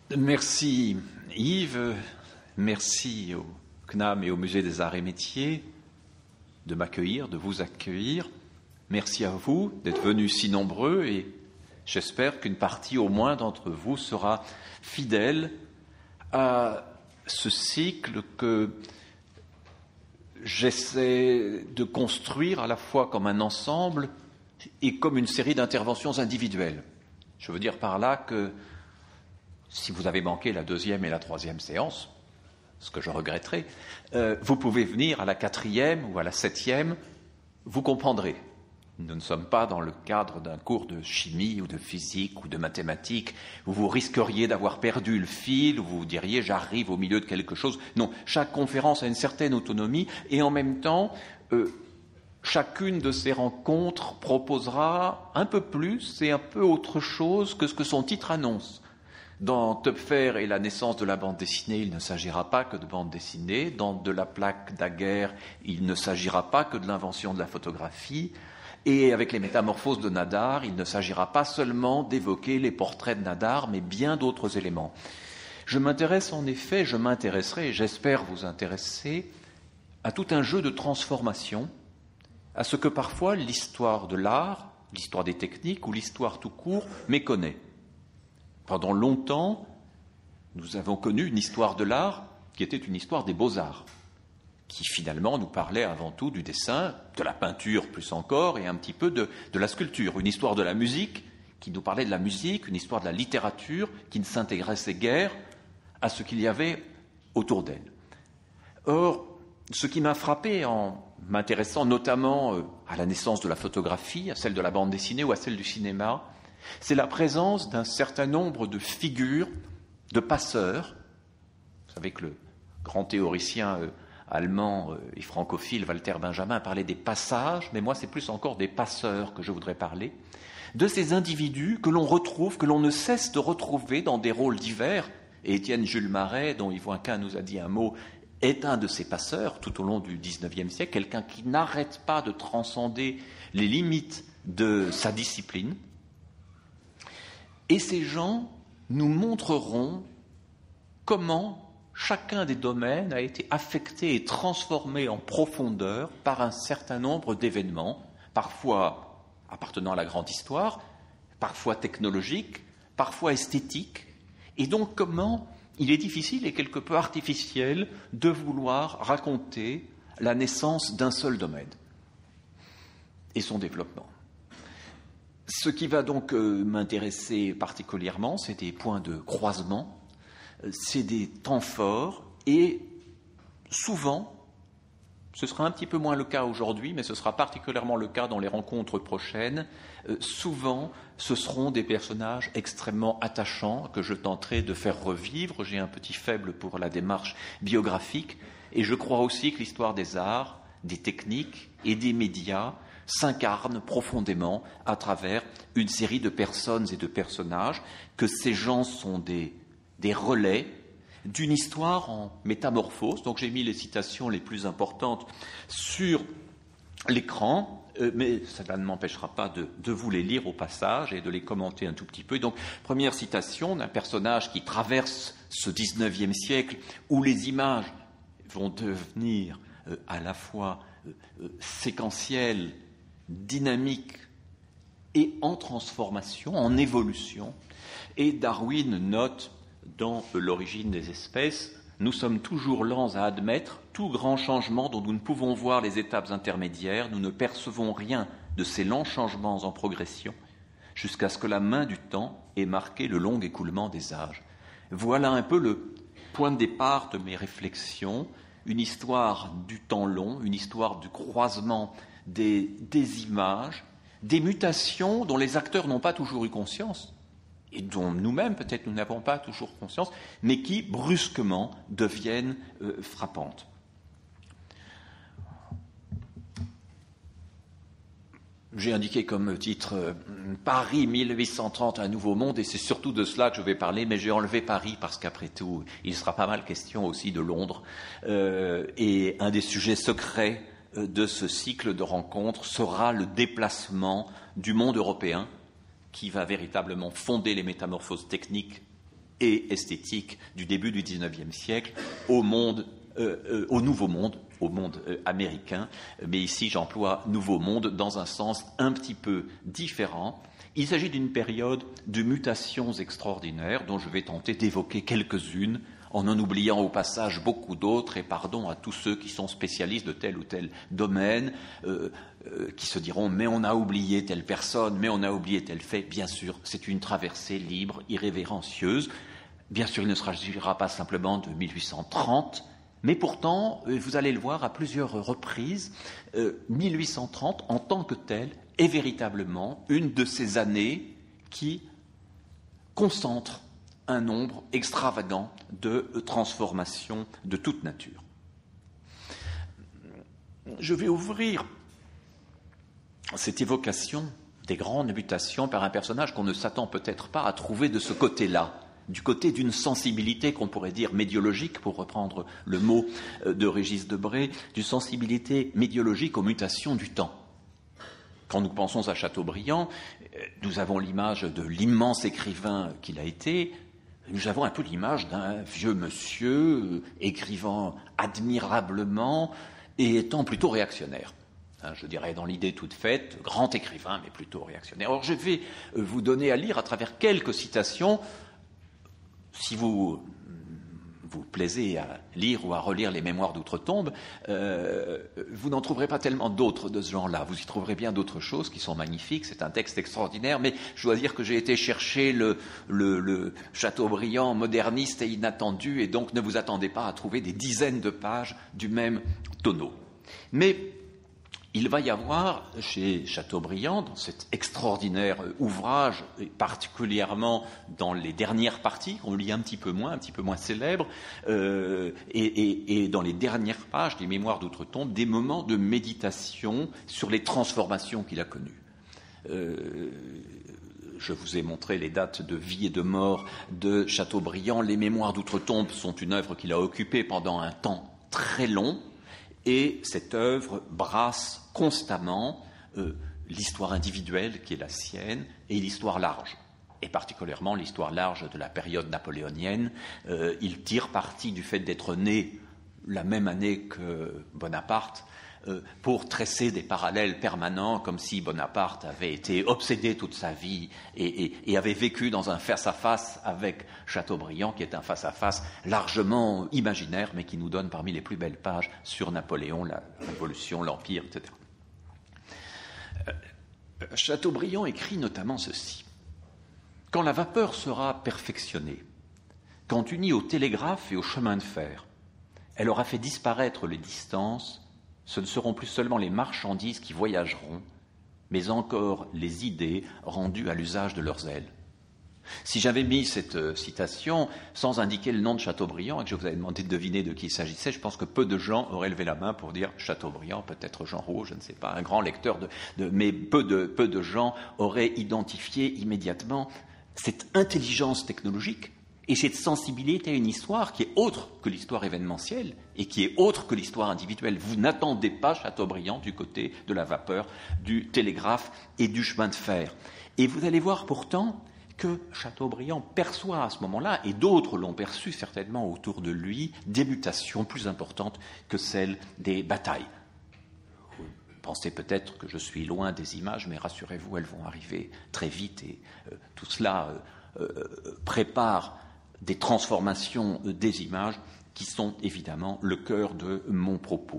Merci Yves, merci au CNAM et au Musée des Arts et Métiers de m'accueillir, de vous accueillir. Merci à vous d'être venus si nombreux et j'espère qu'une partie au moins d'entre vous sera fidèle à ce cycle que j'essaie de construire à la fois comme un ensemble et comme une série d'interventions individuelles. Je veux dire par là que si vous avez manqué la 2e et la 3e séance, ce que je regretterai, vous pouvez venir à la 4e ou à la 7e, vous comprendrez. Nous ne sommes pas dans le cadre d'un cours de chimie ou de physique ou de mathématiques où vous risqueriez d'avoir perdu le fil, où vous diriez « j'arrive au milieu de quelque chose ». Non, chaque conférence a une certaine autonomie et en même temps, chacune de ces rencontres proposera un peu plus et un peu autre chose que ce que son titre annonce. Dans Töpfer et la naissance de la bande dessinée, il ne s'agira pas que de bande dessinée. Dans De la plaque Daguerre, il ne s'agira pas que de l'invention de la photographie. Et avec les métamorphoses de Nadar, il ne s'agira pas seulement d'évoquer les portraits de Nadar, mais bien d'autres éléments. Je m'intéresse en effet, je m'intéresserai, et j'espère vous intéresser, à tout un jeu de transformation, à ce que parfois l'histoire de l'art, l'histoire des techniques ou l'histoire tout court méconnaît. Pendant longtemps, nous avons connu une histoire de l'art qui était une histoire des beaux-arts, qui finalement nous parlait avant tout du dessin, de la peinture plus encore, et un petit peu de la sculpture. Une histoire de la musique qui nous parlait de la musique, une histoire de la littérature qui ne s'intéressait guère à ce qu'il y avait autour d'elle. Or, ce qui m'a frappé en m'intéressant notamment à la naissance de la photographie, à celle de la bande dessinée ou à celle du cinéma, c'est la présence d'un certain nombre de figures, de passeurs. Vous savez que le grand théoricien allemand et francophile Walter Benjamin parlait des passages, mais moi c'est plus encore des passeurs que je voudrais parler, de ces individus que l'on retrouve, que l'on ne cesse de retrouver dans des rôles divers. Et Étienne Jules Marais, dont Yves Oinquin nous a dit un mot, est un de ces passeurs tout au long du XIXe siècle, quelqu'un qui n'arrête pas de transcender les limites de sa discipline. Et ces gens nous montreront comment chacun des domaines a été affecté et transformé en profondeur par un certain nombre d'événements, parfois appartenant à la grande histoire, parfois technologiques, parfois esthétiques, et donc comment il est difficile et quelque peu artificiel de vouloir raconter la naissance d'un seul domaine et son développement. Ce qui va donc m'intéresser particulièrement, c'est des points de croisement, c'est des temps forts et souvent, ce sera un petit peu moins le cas aujourd'hui, mais ce sera particulièrement le cas dans les rencontres prochaines, souvent ce seront des personnages extrêmement attachants que je tenterai de faire revivre. J'ai un petit faible pour la démarche biographique et je crois aussi que l'histoire des arts, des techniques et des médias s'incarne profondément à travers une série de personnes et de personnages, que ces gens sont des relais d'une histoire en métamorphose. Donc j'ai mis les citations les plus importantes sur l'écran, mais cela ne m'empêchera pas de vous les lire au passage et de les commenter un tout petit peu. Donc première citation d'un personnage qui traverse ce XIXe siècle où les images vont devenir à la fois séquentielles, dynamique et en transformation, en évolution. Et Darwin note dans L'origine des espèces, nous sommes toujours lents à admettre tout grand changement dont nous ne pouvons voir les étapes intermédiaires, nous ne percevons rien de ces lents changements en progression jusqu'à ce que la main du temps ait marqué le long écoulement des âges. Voilà un peu le point de départ de mes réflexions, une histoire du temps long, une histoire du croisement des images, des mutations dont les acteurs n'ont pas toujours eu conscience, et dont nous-mêmes peut-être nous n'avons pas toujours conscience, mais qui brusquement deviennent frappantes. J'ai indiqué comme titre Paris 1830, un nouveau monde, et c'est surtout de cela que je vais parler, mais j'ai enlevé Paris parce qu'après tout, il sera pas mal question aussi de Londres, et un des sujets secrets de ce cycle de rencontres sera le déplacement du monde européen qui va véritablement fonder les métamorphoses techniques et esthétique du début du XIXe siècle au Nouveau Monde, au monde américain. Mais ici, j'emploie Nouveau Monde dans un sens un petit peu différent. Il s'agit d'une période de mutations extraordinaires dont je vais tenter d'évoquer quelques-unes en oubliant au passage beaucoup d'autres, et pardon à tous ceux qui sont spécialistes de tel ou tel domaine, qui se diront « mais on a oublié telle personne, mais on a oublié tel fait ». Bien sûr, c'est une traversée libre, irrévérencieuse. Bien sûr, il ne s'agira pas simplement de 1830, mais pourtant, vous allez le voir à plusieurs reprises, 1830 en tant que telle est véritablement une de ces années qui concentre un nombre extravagant de transformations de toute nature. Je vais ouvrir cette évocation des grandes mutations par un personnage qu'on ne s'attend peut-être pas à trouver de ce côté-là, du côté d'une sensibilité qu'on pourrait dire médiologique, pour reprendre le mot de Régis Debray, d'une sensibilité médiologique aux mutations du temps. Quand nous pensons à Chateaubriand, nous avons l'image de l'immense écrivain qu'il a été. Nous avons un peu l'image d'un vieux monsieur écrivant admirablement et étant plutôt réactionnaire. Je dirais dans l'idée toute faite, grand écrivain mais plutôt réactionnaire. Or, je vais vous donner à lire à travers quelques citations. Si vous plaisez à lire ou à relire les Mémoires d'Outre-Tombe, vous n'en trouverez pas tellement d'autres de ce genre-là. Vous y trouverez bien d'autres choses qui sont magnifiques. C'est un texte extraordinaire, mais je dois dire que j'ai été chercher le Chateaubriand moderniste et inattendu, et donc ne vous attendez pas à trouver des dizaines de pages du même tonneau. Mais il va y avoir chez Chateaubriand, dans cet extraordinaire ouvrage, et particulièrement dans les dernières parties, qu'on lit un petit peu moins célèbres, et dans les dernières pages des Mémoires d'Outre-Tombe, des moments de méditation sur les transformations qu'il a connues. Je vous ai montré les dates de vie et de mort de Chateaubriand. Les Mémoires d'Outre-Tombe sont une œuvre qu'il a occupée pendant un temps très long, et cette œuvre brasse constamment l'histoire individuelle qui est la sienne et l'histoire large, et particulièrement l'histoire large de la période napoléonienne. Il tire parti du fait d'être né la même année que Bonaparte pour tresser des parallèles permanents, comme si Bonaparte avait été obsédé toute sa vie et avait vécu dans un face-à-face avec Chateaubriand, qui est un face-à-face largement imaginaire, mais qui nous donne parmi les plus belles pages sur Napoléon, la Révolution, l'Empire, etc. Chateaubriand écrit notamment ceci. « Quand la vapeur sera perfectionnée, quand unie au télégraphe et au chemin de fer, elle aura fait disparaître les distances. Ce ne seront plus seulement les marchandises qui voyageront, mais encore les idées rendues à l'usage de leurs ailes. » Si j'avais mis cette citation sans indiquer le nom de Chateaubriand et que je vous avais demandé de deviner de qui il s'agissait, je pense que peu de gens auraient levé la main pour dire Chateaubriand, peut-être Jean Rouault, je ne sais pas, un grand lecteur, mais peu de gens auraient identifié immédiatement cette intelligence technologique et cette sensibilité à une histoire qui est autre que l'histoire événementielle et qui est autre que l'histoire individuelle. Vous n'attendez pas Chateaubriand du côté de la vapeur, du télégraphe et du chemin de fer. Et vous allez voir pourtant que Chateaubriand perçoit à ce moment-là, et d'autres l'ont perçu certainement autour de lui, des mutations plus importantes que celles des batailles. Vous pensez peut-être que je suis loin des images, mais rassurez-vous, elles vont arriver très vite, et tout cela prépare des transformations des images qui sont évidemment le cœur de mon propos.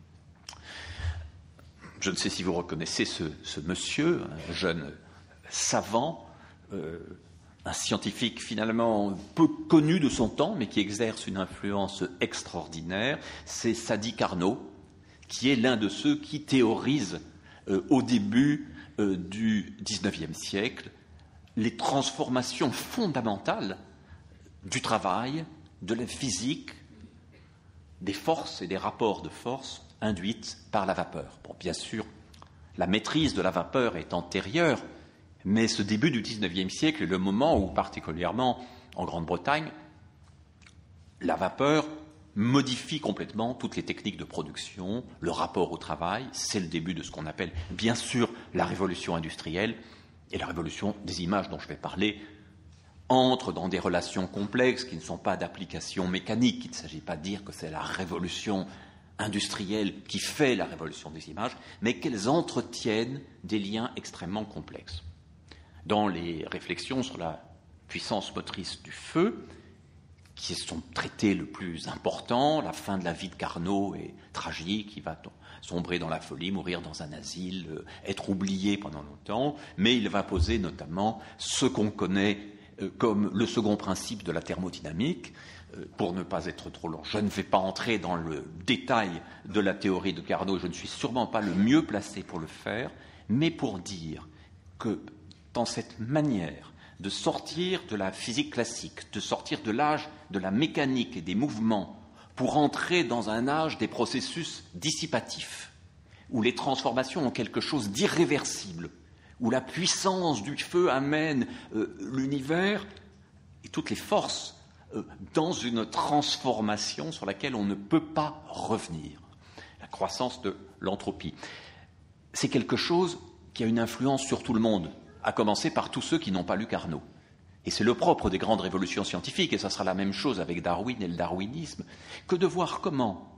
Je ne sais si vous reconnaissez ce monsieur, un jeune savant, un scientifique finalement peu connu de son temps, mais qui exerce une influence extraordinaire. C'est Sadi Carnot, qui est l'un de ceux qui théorisent au début du XIXe siècle les transformations fondamentales du travail, de la physique, des forces et des rapports de force induites par la vapeur. Bon, bien sûr, la maîtrise de la vapeur est antérieure, mais ce début du XIXe siècle est le moment où, particulièrement en Grande-Bretagne, la vapeur modifie complètement toutes les techniques de production, le rapport au travail. C'est le début de ce qu'on appelle, bien sûr, la révolution industrielle et la révolution des images dont je vais parler entre dans des relations complexes qui ne sont pas d'application mécanique. Il ne s'agit pas de dire que c'est la révolution industrielle qui fait la révolution des images, mais qu'elles entretiennent des liens extrêmement complexes. Dans les réflexions sur la puissance motrice du feu, qui sont traités le plus important, la fin de la vie de Carnot est tragique, il va sombrer dans la folie, mourir dans un asile, être oublié pendant longtemps, mais il va poser notamment ce qu'on connaît comme le second principe de la thermodynamique. Pour ne pas être trop long, je ne vais pas entrer dans le détail de la théorie de Carnot, je ne suis sûrement pas le mieux placé pour le faire, mais pour dire que dans cette manière de sortir de la physique classique, de sortir de l'âge de la mécanique et des mouvements pour entrer dans un âge des processus dissipatifs, où les transformations ont quelque chose d'irréversible, où la puissance du feu amène l'univers et toutes les forces dans une transformation sur laquelle on ne peut pas revenir. La croissance de l'entropie. C'est quelque chose qui a une influence sur tout le monde, à commencer par tous ceux qui n'ont pas lu Carnot. Et c'est le propre des grandes révolutions scientifiques, et ça sera la même chose avec Darwin et le darwinisme, que de voir comment,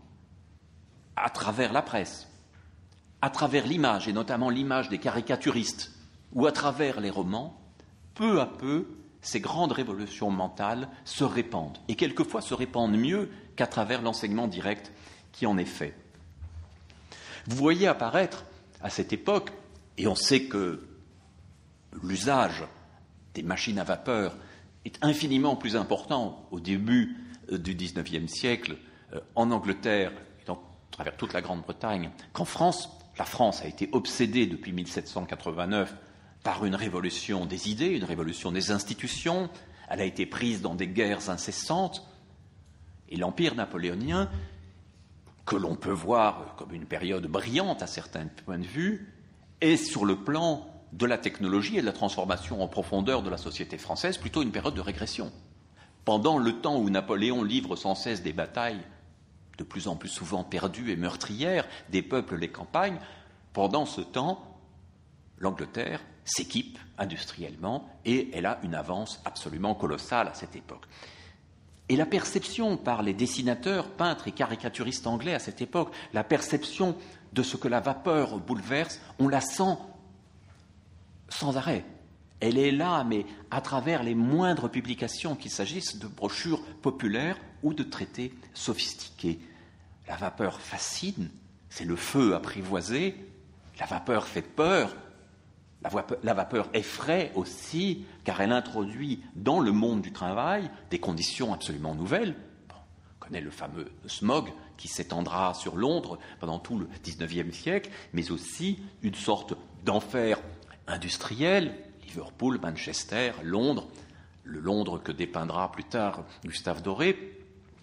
à travers la presse, à travers l'image, et notamment l'image des caricaturistes, ou à travers les romans, peu à peu, ces grandes révolutions mentales se répandent, et quelquefois se répandent mieux qu'à travers l'enseignement direct qui en est fait. Vous voyez apparaître à cette époque, et on sait que l'usage des machines à vapeur est infiniment plus important au début du XIXe siècle en Angleterre et à travers toute la Grande-Bretagne qu'en France. La France a été obsédée depuis 1789 par une révolution des idées, une révolution des institutions. Elle a été prise dans des guerres incessantes. Et l'Empire napoléonien, que l'on peut voir comme une période brillante à certains points de vue, est sur le plan de la technologie et de la transformation en profondeur de la société française plutôt une période de régression. Pendant le temps où Napoléon livre sans cesse des batailles de plus en plus souvent perdues et meurtrières, des peuples, les campagnes, pendant ce temps, l'Angleterre s'équipe industriellement et elle a une avance absolument colossale à cette époque. Et la perception par les dessinateurs, peintres et caricaturistes anglais à cette époque, la perception de ce que la vapeur bouleverse, on la sent sans arrêt. Elle est là, mais à travers les moindres publications, qu'il s'agisse de brochures populaires ou de traités sophistiqués. La vapeur fascine, c'est le feu apprivoisé, la vapeur fait peur, la vapeur effraie aussi, car elle introduit dans le monde du travail des conditions absolument nouvelles. On connaît le fameux smog qui s'étendra sur Londres pendant tout le XIXe siècle, mais aussi une sorte d'enfer industriel, Liverpool, Manchester, Londres, le Londres que dépeindra plus tard Gustave Doré.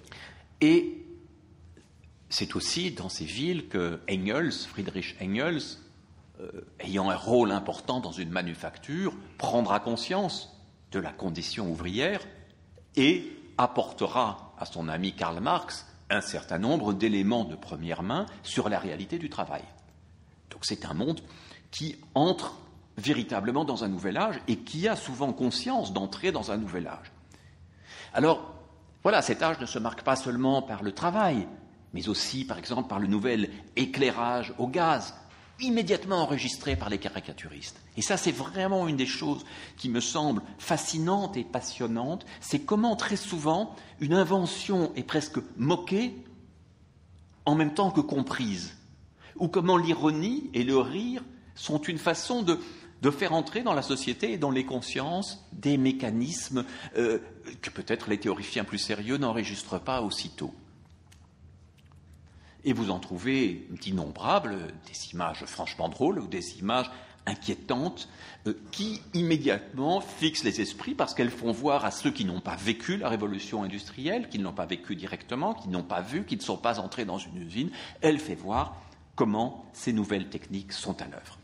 Et c'est aussi dans ces villes que Engels, Friedrich Engels, ayant un rôle important dans une manufacture, prendra conscience de la condition ouvrière et apportera à son ami Karl Marx un certain nombre d'éléments de première main sur la réalité du travail. Donc c'est un monde qui entre véritablement dans un nouvel âge et qui a souvent conscience d'entrer dans un nouvel âge. Alors, voilà, cet âge ne se marque pas seulement par le travail, mais aussi, par exemple, par le nouvel éclairage au gaz, immédiatement enregistré par les caricaturistes. Et ça, c'est vraiment une des choses qui me semble fascinante et passionnante, c'est comment très souvent une invention est presque moquée en même temps que comprise, ou comment l'ironie et le rire sont une façon de faire entrer dans la société et dans les consciences des mécanismes que peut-être les théoriciens plus sérieux n'enregistrent pas aussitôt. Et vous en trouvez d'innombrables, des images franchement drôles ou des images inquiétantes qui immédiatement fixent les esprits parce qu'elles font voir à ceux qui n'ont pas vécu la révolution industrielle, qui ne l'ont pas vécu directement, qui n'ont pas vu, qui ne sont pas entrés dans une usine, elles font voir comment ces nouvelles techniques sont à l'œuvre.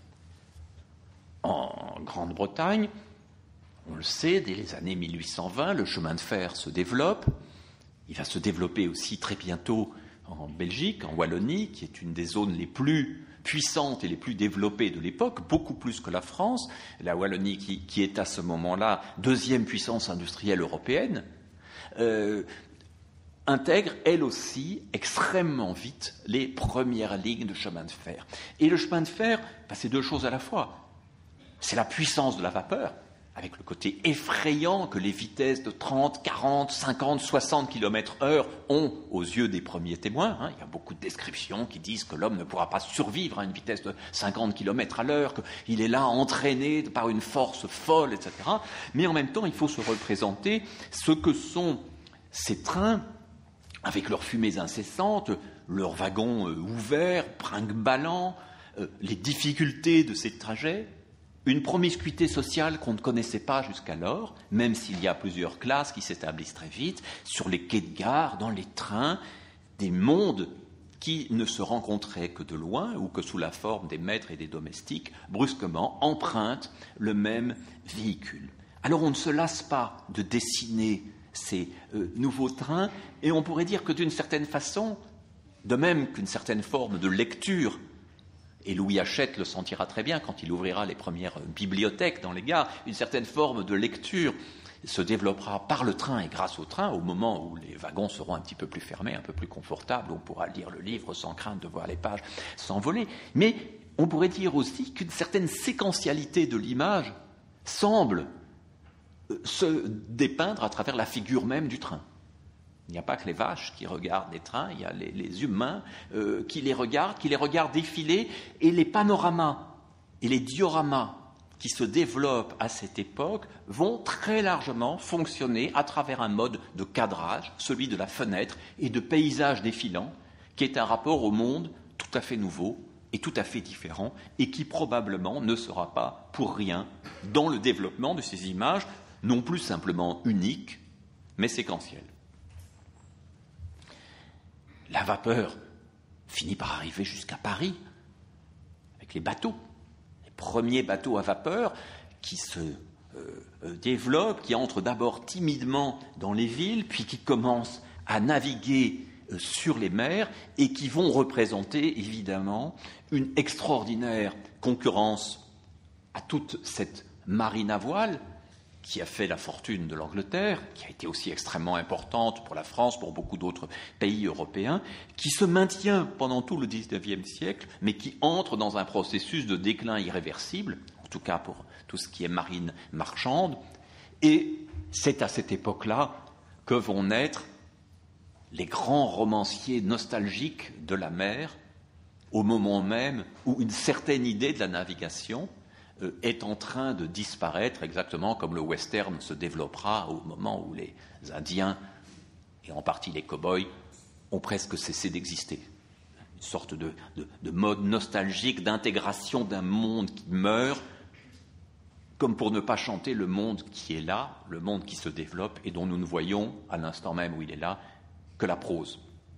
En Grande-Bretagne, on le sait, dès les années 1820, le chemin de fer se développe. Il va se développer aussi très bientôt en Belgique, en Wallonie, qui est une des zones les plus puissantes et les plus développées de l'époque, beaucoup plus que la France. La Wallonie, qui est à ce moment-là deuxième puissance industrielle européenne, intègre, elle aussi, extrêmement vite les premières lignes de chemin de fer. Et le chemin de fer, c'est deux choses à la fois. C'est la puissance de la vapeur, avec le côté effrayant que les vitesses de 30, 40, 50, 60 km/h ont aux yeux des premiers témoins. Il y a beaucoup de descriptions qui disent que l'homme ne pourra pas survivre à une vitesse de 50 km/h, qu'il est là entraîné par une force folle, etc. Mais en même temps, il faut se représenter ce que sont ces trains, avec leurs fumées incessantes, leurs wagons ouverts, brinque-ballants, les difficultés de ces trajets, une promiscuité sociale qu'on ne connaissait pas jusqu'alors, même s'il y a plusieurs classes qui s'établissent très vite, sur les quais de gare, dans les trains, des mondes qui ne se rencontraient que de loin ou que sous la forme des maîtres et des domestiques, brusquement empruntent le même véhicule. Alors on ne se lasse pas de dessiner ces nouveaux trains, et on pourrait dire que d'une certaine façon, de même qu'une certaine forme de lecture, et Louis Hachette le sentira très bien quand il ouvrira les premières bibliothèques dans les gares, une certaine forme de lecture se développera par le train et grâce au train, au moment où les wagons seront un petit peu plus fermés, un peu plus confortables, on pourra lire le livre sans crainte de voir les pages s'envoler. Mais on pourrait dire aussi qu'une certaine séquentialité de l'image semble se dépeindre à travers la figure même du train. Il n'y a pas que les vaches qui regardent les trains, il y a les humains qui les regardent défiler, et les panoramas et les dioramas qui se développent à cette époque vont très largement fonctionner à travers un mode de cadrage, celui de la fenêtre et de paysage défilant, qui est un rapport au monde tout à fait nouveau et tout à fait différent, et qui probablement ne sera pas pour rien dans le développement de ces images, non plus simplement uniques, mais séquentielles. La vapeur finit par arriver jusqu'à Paris, avec les bateaux. Les premiers bateaux à vapeur qui se développent, qui entrent d'abord timidement dans les villes, puis qui commencent à naviguer sur les mers, et qui vont représenter évidemment une extraordinaire concurrence à toute cette marine à voile, qui a fait la fortune de l'Angleterre, qui a été aussi extrêmement importante pour la France, pour beaucoup d'autres pays européens, qui se maintient pendant tout le XIXe siècle, mais qui entre dans un processus de déclin irréversible, en tout cas pour tout ce qui est marine marchande. Et c'est à cette époque-là que vont naître les grands romanciers nostalgiques de la mer, au moment même où une certaine idée de la navigation est en train de disparaître, exactement comme le western se développera au moment où les Indiens, et en partie les cow-boys, ont presque cessé d'exister. Une sorte de mode nostalgique d'intégration d'un monde qui meurt, comme pour ne pas chanter le monde qui est là, le monde qui se développe et dont nous ne voyons, à l'instant même où il est là, que la prose.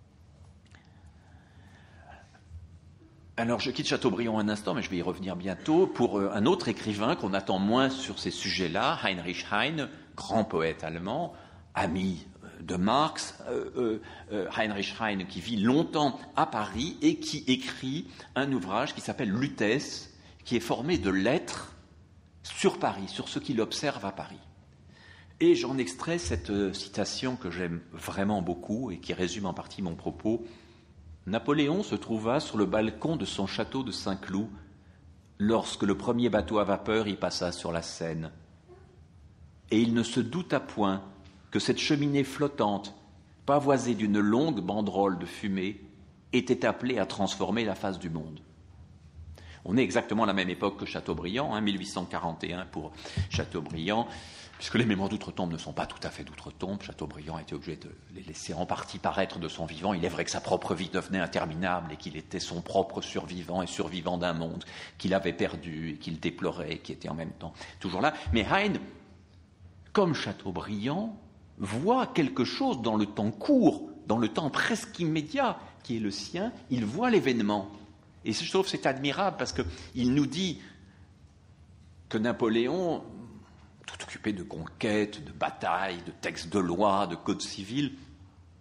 Alors, je quitte Chateaubriand un instant, mais je vais y revenir bientôt, pour un autre écrivain qu'on attend moins sur ces sujets-là, Heinrich Heine, grand poète allemand, ami de Marx, Heinrich Heine qui vit longtemps à Paris et qui écrit un ouvrage qui s'appelle Lutèce, qui est formé de lettres sur Paris, sur ce qu'il observe à Paris. Et j'en extrais cette citation que j'aime vraiment beaucoup et qui résume en partie mon propos. Napoléon se trouva sur le balcon de son château de Saint-Cloud lorsque le premier bateau à vapeur y passa sur la Seine. Et il ne se douta point que cette cheminée flottante, pavoisée d'une longue banderole de fumée, était appelée à transformer la face du monde. On est exactement à la même époque que Chateaubriand, 1841 pour Chateaubriand, puisque les mémoires d'outre-tombe ne sont pas tout à fait d'outre-tombe. Chateaubriand a été obligé de les laisser en partie paraître de son vivant. Il est vrai que sa propre vie devenait interminable et qu'il était son propre survivant et survivant d'un monde qu'il avait perdu et qu'il déplorait et qui était en même temps toujours là. Mais Heine, comme Chateaubriand, voit quelque chose dans le temps court, dans le temps presque immédiat qui est le sien. Il voit l'événement. Et je trouve que c'est admirable parce qu'il nous dit que Napoléon, tout occupé de conquêtes, de batailles, de textes de loi, de codes civils,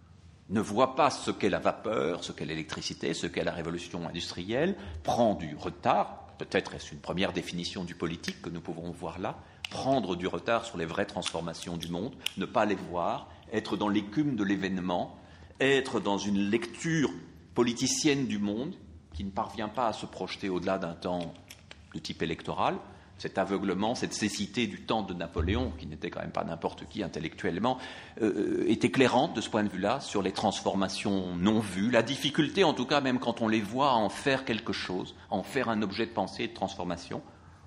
ne voit pas ce qu'est la vapeur, ce qu'est l'électricité, ce qu'est la révolution industrielle, prend du retard, peut-être est-ce une première définition du politique que nous pouvons voir là, prendre du retard sur les vraies transformations du monde, ne pas les voir, être dans l'écume de l'événement, être dans une lecture politicienne du monde qui ne parvient pas à se projeter au-delà d'un temps de type électoral. Cet aveuglement, cette cécité du temps de Napoléon, qui n'était quand même pas n'importe qui intellectuellement, est éclairante de ce point de vue-là sur les transformations non vues, la difficulté en tout cas, même quand on les voit, à en faire quelque chose, à en faire un objet de pensée et de transformation.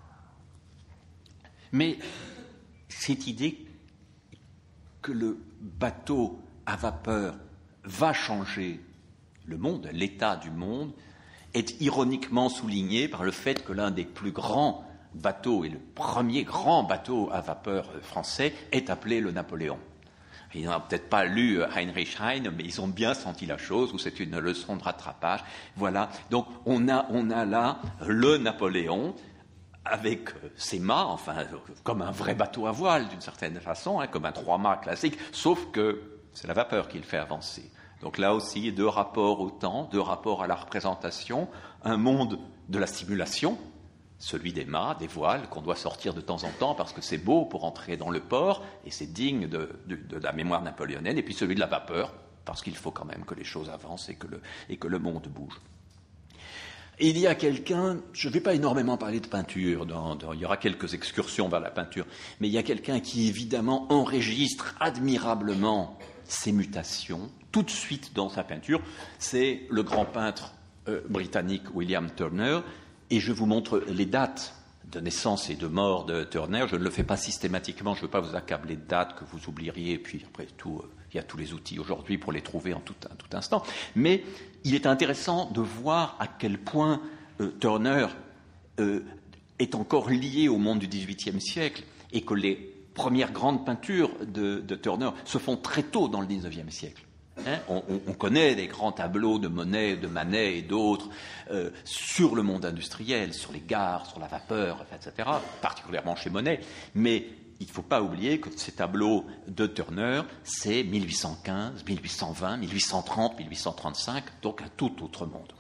Mais cette idée que le bateau à vapeur va changer le monde, l'état du monde, est ironiquement soulignée par le fait que l'un des plus grands bateaux, et le premier grand bateau à vapeur français, est appelé le Napoléon. Ils n'ont peut-être pas lu Heinrich Heine, mais ils ont bien senti la chose, ou c'est une leçon de rattrapage. Voilà, donc on a là le Napoléon, avec ses mâts, enfin, comme un vrai bateau à voile, d'une certaine façon, comme un 3-mâts classique, sauf que c'est la vapeur qui le fait avancer. Donc là aussi, deux rapports au temps, deux rapports à la représentation, un monde de la simulation, celui des mâts, des voiles, qu'on doit sortir de temps en temps parce que c'est beau pour entrer dans le port et c'est digne de la mémoire napoléonienne, et puis celui de la vapeur, parce qu'il faut quand même que les choses avancent et que le monde bouge. Et il y a quelqu'un, je ne vais pas énormément parler de peinture, il y aura quelques excursions vers la peinture, mais il y a quelqu'un qui évidemment enregistre admirablement ces mutations, tout de suite dans sa peinture, c'est le grand peintre britannique William Turner, et je vous montre les dates de naissance et de mort de Turner. Je ne le fais pas systématiquement, je ne veux pas vous accabler de dates que vous oublieriez, et puis après tout, il y a tous les outils aujourd'hui pour les trouver en tout instant. Mais il est intéressant de voir à quel point Turner est encore lié au monde du XVIIIe siècle, et que les premières grandes peintures de Turner se font très tôt dans le XIXe siècle. On connaît les grands tableaux de Monet, de Manet et d'autres sur le monde industriel, sur les gares, sur la vapeur, etc., particulièrement chez Monet. Mais il ne faut pas oublier que ces tableaux de Turner, c'est 1815, 1820, 1830, 1835, donc un tout autre monde.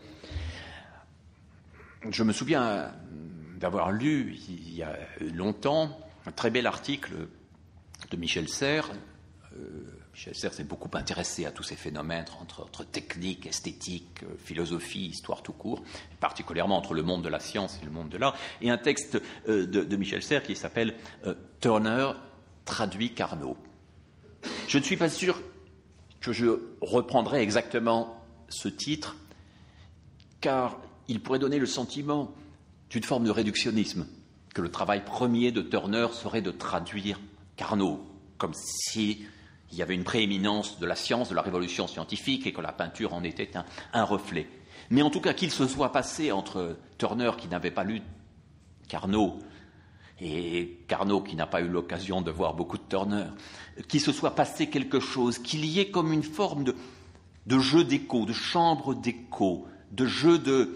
Je me souviens d'avoir lu, il y a longtemps, un très bel article de Michel Serres. Michel Serres s'est beaucoup intéressé à tous ces phénomènes entre technique, esthétique, philosophie, histoire tout court, particulièrement entre le monde de la science et le monde de l'art, et un texte de Michel Serres qui s'appelle « Turner traduit Carnot ». Je ne suis pas sûr que je reprendrai exactement ce titre, car il pourrait donner le sentiment d'une forme de réductionnisme, que le travail premier de Turner serait de traduire Carnot, comme si il y avait une prééminence de la science, de la révolution scientifique, et que la peinture en était un reflet. Mais en tout cas, qu'il se soit passé entre Turner, qui n'avait pas lu Carnot, et Carnot, qui n'a pas eu l'occasion de voir beaucoup de Turner, qu'il se soit passé quelque chose, qu'il y ait comme une forme de jeu d'écho, de chambre d'écho, de jeu de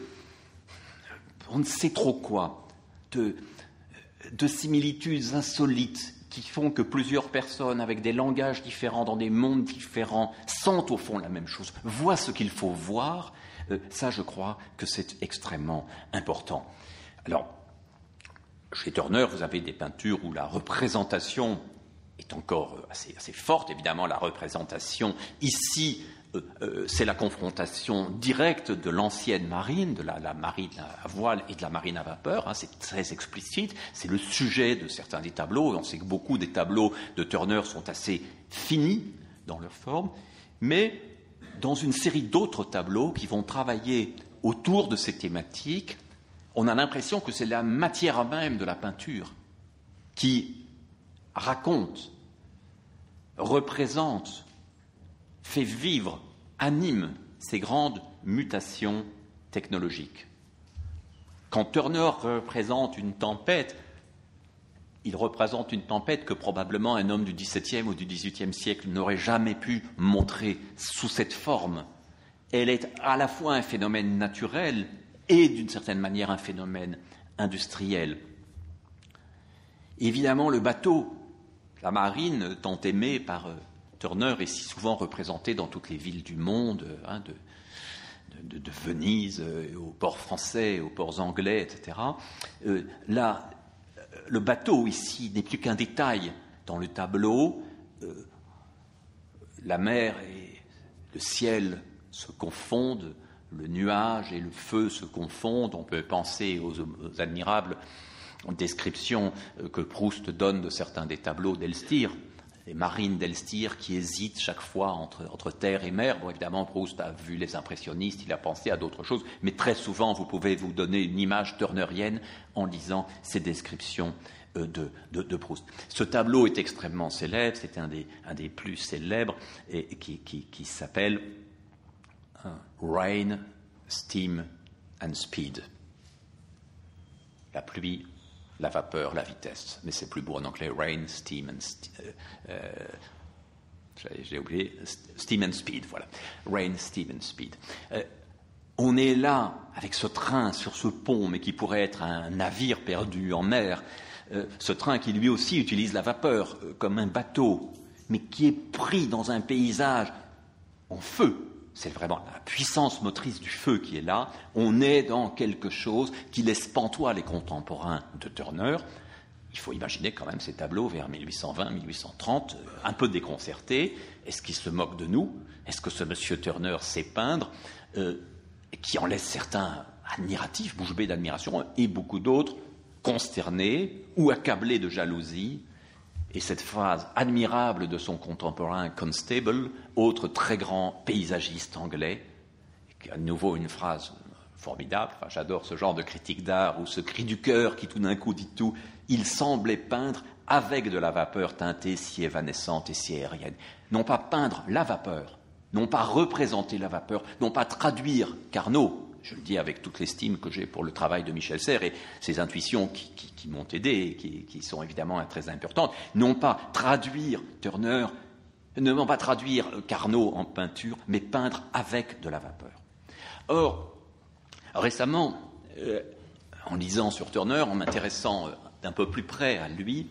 on ne sait trop quoi, de similitudes insolites, qui font que plusieurs personnes avec des langages différents, dans des mondes différents, sentent au fond la même chose, voient ce qu'il faut voir, ça je crois que c'est extrêmement important. Alors, chez Turner, vous avez des peintures où la représentation est encore assez forte, évidemment la représentation ici, c'est la confrontation directe de l'ancienne marine, de la marine à voile et de la marine à vapeur, c'est très explicite, c'est le sujet de certains des tableaux, on sait que beaucoup des tableaux de Turner sont assez finis dans leur forme, mais dans une série d'autres tableaux qui vont travailler autour de ces thématiques, on a l'impression que c'est la matière même de la peinture qui raconte, représente, fait vivre, anime ces grandes mutations technologiques. Quand Turner représente une tempête, il représente une tempête que probablement un homme du XVIIe ou du XVIIIe siècle n'aurait jamais pu montrer sous cette forme. Elle est à la fois un phénomène naturel et d'une certaine manière un phénomène industriel. Évidemment, le bateau, la marine tant aimée par Turner est si souvent représenté dans toutes les villes du monde, de Venise aux ports français, aux ports anglais, etc. Là, le bateau ici n'est plus qu'un détail dans le tableau. La mer et le ciel se confondent, le nuage et le feu se confondent. On peut penser aux admirables descriptions que Proust donne de certains des tableaux d'Elstir, les marines d'Elstir qui hésitent chaque fois entre terre et mer. Bon, évidemment, Proust a vu les impressionnistes, il a pensé à d'autres choses, mais très souvent, vous pouvez vous donner une image turnerienne en lisant ces descriptions de Proust. Ce tableau est extrêmement célèbre, c'est un des plus célèbres, et qui s'appelle Rain, Steam and Speed. La pluie, la vapeur, la vitesse. Mais c'est plus beau en anglais, Rain, Steam and j'ai oublié, Steam and Speed, voilà. Rain, Steam and Speed. On est là, avec ce train sur ce pont, mais qui pourrait être un navire perdu en mer, ce train qui lui aussi utilise la vapeur comme un bateau, mais qui est pris dans un paysage en feu. C'est vraiment la puissance motrice du feu qui est là. On est dans quelque chose qui laisse pantois les contemporains de Turner. Il faut imaginer quand même ces tableaux vers 1820-1830, un peu déconcertés. Est-ce qu'il se moque de nous? Est-ce que ce monsieur Turner sait peindre qui en laisse certains admiratifs, bouche bée d'admiration, et beaucoup d'autres consternés ou accablés de jalousie. Et cette phrase admirable de son contemporain Constable, autre très grand paysagiste anglais, à nouveau une phrase formidable. Enfin, j'adore ce genre de critique d'art ou ce cri du cœur qui tout d'un coup dit tout. Il semblait peindre avec de la vapeur teintée si évanescente et si aérienne. Non pas peindre la vapeur, non pas représenter la vapeur, non pas traduire Carnot. Je le dis avec toute l'estime que j'ai pour le travail de Michel Serres et ses intuitions qui m'ont aidé, qui sont évidemment très importantes. Non pas traduire Turner, non pas traduire Carnot en peinture, mais peindre avec de la vapeur. Or, récemment, en lisant sur Turner, en m'intéressant d'un peu plus près à lui,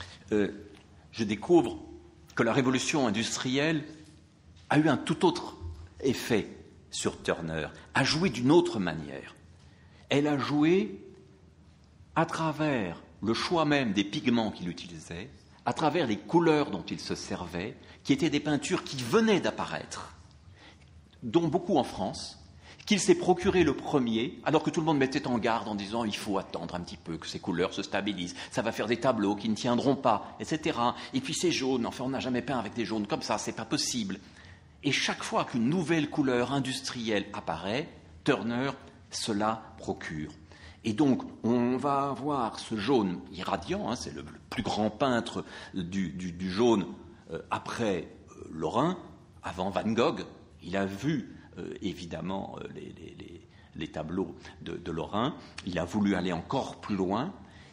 je découvre que la révolution industrielle a eu un tout autre effet sur Turner, a joué d'une autre manière. Elle a joué à travers le choix même des pigments qu'il utilisait, à travers les couleurs dont il se servait, qui étaient des peintures qui venaient d'apparaître, dont beaucoup en France, qu'il s'est procuré le premier, alors que tout le monde mettait en garde en disant « il faut attendre un petit peu que ces couleurs se stabilisent, ça va faire des tableaux qui ne tiendront pas, etc. Et puis c'est jaune, enfin on n'a jamais peint avec des jaunes comme ça, c'est pas possible. » Et chaque fois qu'une nouvelle couleur industrielle apparaît, Turner cela procure. Et donc, on va avoir ce jaune irradiant, c'est le plus grand peintre du jaune après Lorrain, avant Van Gogh. Il a vu, évidemment, les tableaux de Lorrain. Il a voulu aller encore plus loin.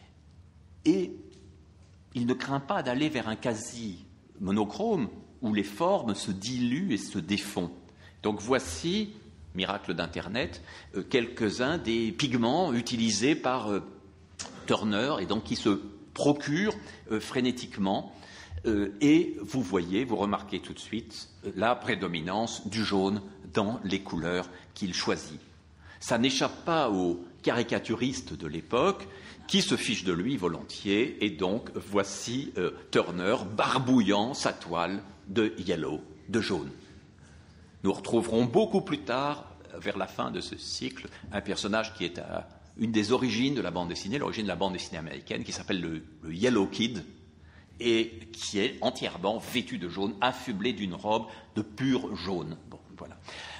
Et il ne craint pas d'aller vers un quasi monochrome, où les formes se diluent et se défont. Donc voici, miracle d'Internet, quelques-uns des pigments utilisés par Turner et donc qui se procurent frénétiquement. Et vous voyez, vous remarquez tout de suite la prédominance du jaune dans les couleurs qu'il choisit. Ça n'échappe pas aux caricaturistes de l'époque qui se fichent de lui volontiers. Et donc voici Turner barbouillant sa toile de yellow, de jaune. Nous retrouverons beaucoup plus tard, vers la fin de ce cycle, un personnage qui est à une des origines de la bande dessinée, l'origine de la bande dessinée américaine, qui s'appelle le Yellow Kid, et qui est entièrement vêtu de jaune, affublé d'une robe de pur jaune. Bon, voilà.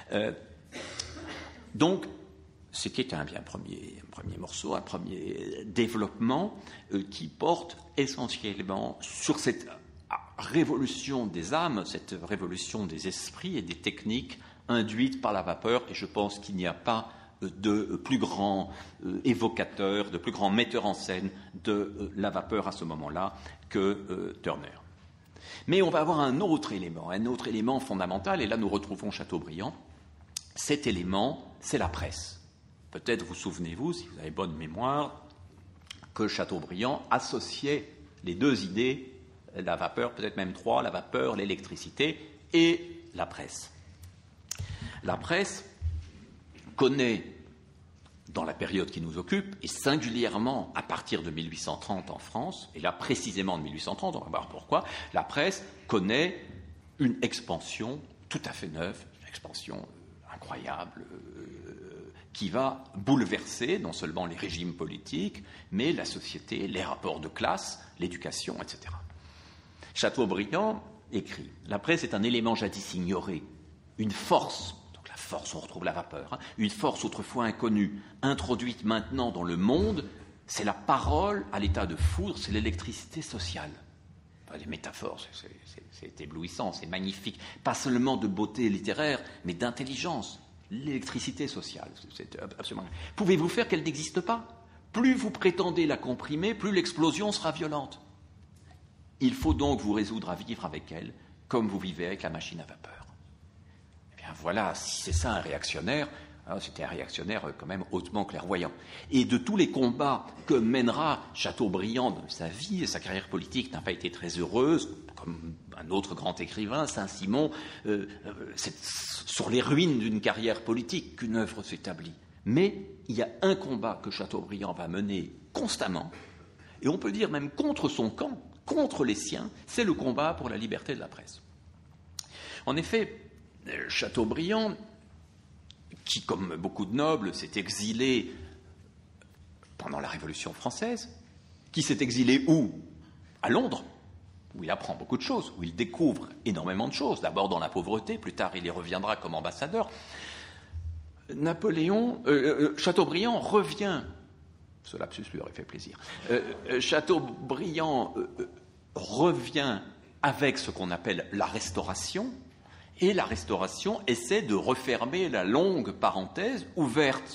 Donc, c'était un premier morceau, un premier développement qui porte essentiellement sur cette révolution des âmes, cette révolution des esprits et des techniques induites par la vapeur, et je pense qu'il n'y a pas de plus grand évocateur, de plus grand metteur en scène de la vapeur à ce moment-là que Turner. Mais on va avoir un autre élément fondamental, et là nous retrouvons Chateaubriand. Cet élément, c'est la presse. Peut-être vous souvenez-vous, si vous avez bonne mémoire, que Chateaubriand associait les deux idées la vapeur, peut-être même 3, la vapeur, l'électricité et la presse. La presse connaît, dans la période qui nous occupe, et singulièrement à partir de 1830 en France, et là précisément de 1830, on va voir pourquoi, la presse connaît une expansion tout à fait neuve, une expansion incroyable, qui va bouleverser non seulement les régimes politiques, mais la société, les rapports de classe, l'éducation, etc. Chateaubriand écrit « La presse est un élément jadis ignoré, une force, donc la force, on retrouve la vapeur, une force autrefois inconnue, introduite maintenant dans le monde, c'est la parole à l'état de foudre, c'est l'électricité sociale. » Les métaphores, c'est éblouissant, c'est magnifique, pas seulement de beauté littéraire, mais d'intelligence. L'électricité sociale, c'est absolument... Pouvez-vous faire qu'elle n'existe pas? Plus vous prétendez la comprimer, plus l'explosion sera violente. Il faut donc vous résoudre à vivre avec elle, comme vous vivez avec la machine à vapeur. Eh bien voilà, si c'est ça un réactionnaire, c'était un réactionnaire quand même hautement clairvoyant. Et de tous les combats que mènera Chateaubriand dans sa vie, et sa carrière politique n'a pas été très heureuse, comme un autre grand écrivain, Saint-Simon, c'est sur les ruines d'une carrière politique qu'une œuvre s'établit. Mais il y a un combat que Chateaubriand va mener constamment, et on peut dire même contre son camp, contre les siens, c'est le combat pour la liberté de la presse. En effet, Chateaubriand, qui, comme beaucoup de nobles, s'est exilé pendant la Révolution française, qui s'est exilé où? À Londres, où il apprend beaucoup de choses, où il découvre énormément de choses, d'abord dans la pauvreté, plus tard il y reviendra comme ambassadeur. Chateaubriand revient, ce lapsus lui aurait fait plaisir, Chateaubriand revient avec ce qu'on appelle la Restauration, et la Restauration essaie de refermer la longue parenthèse ouverte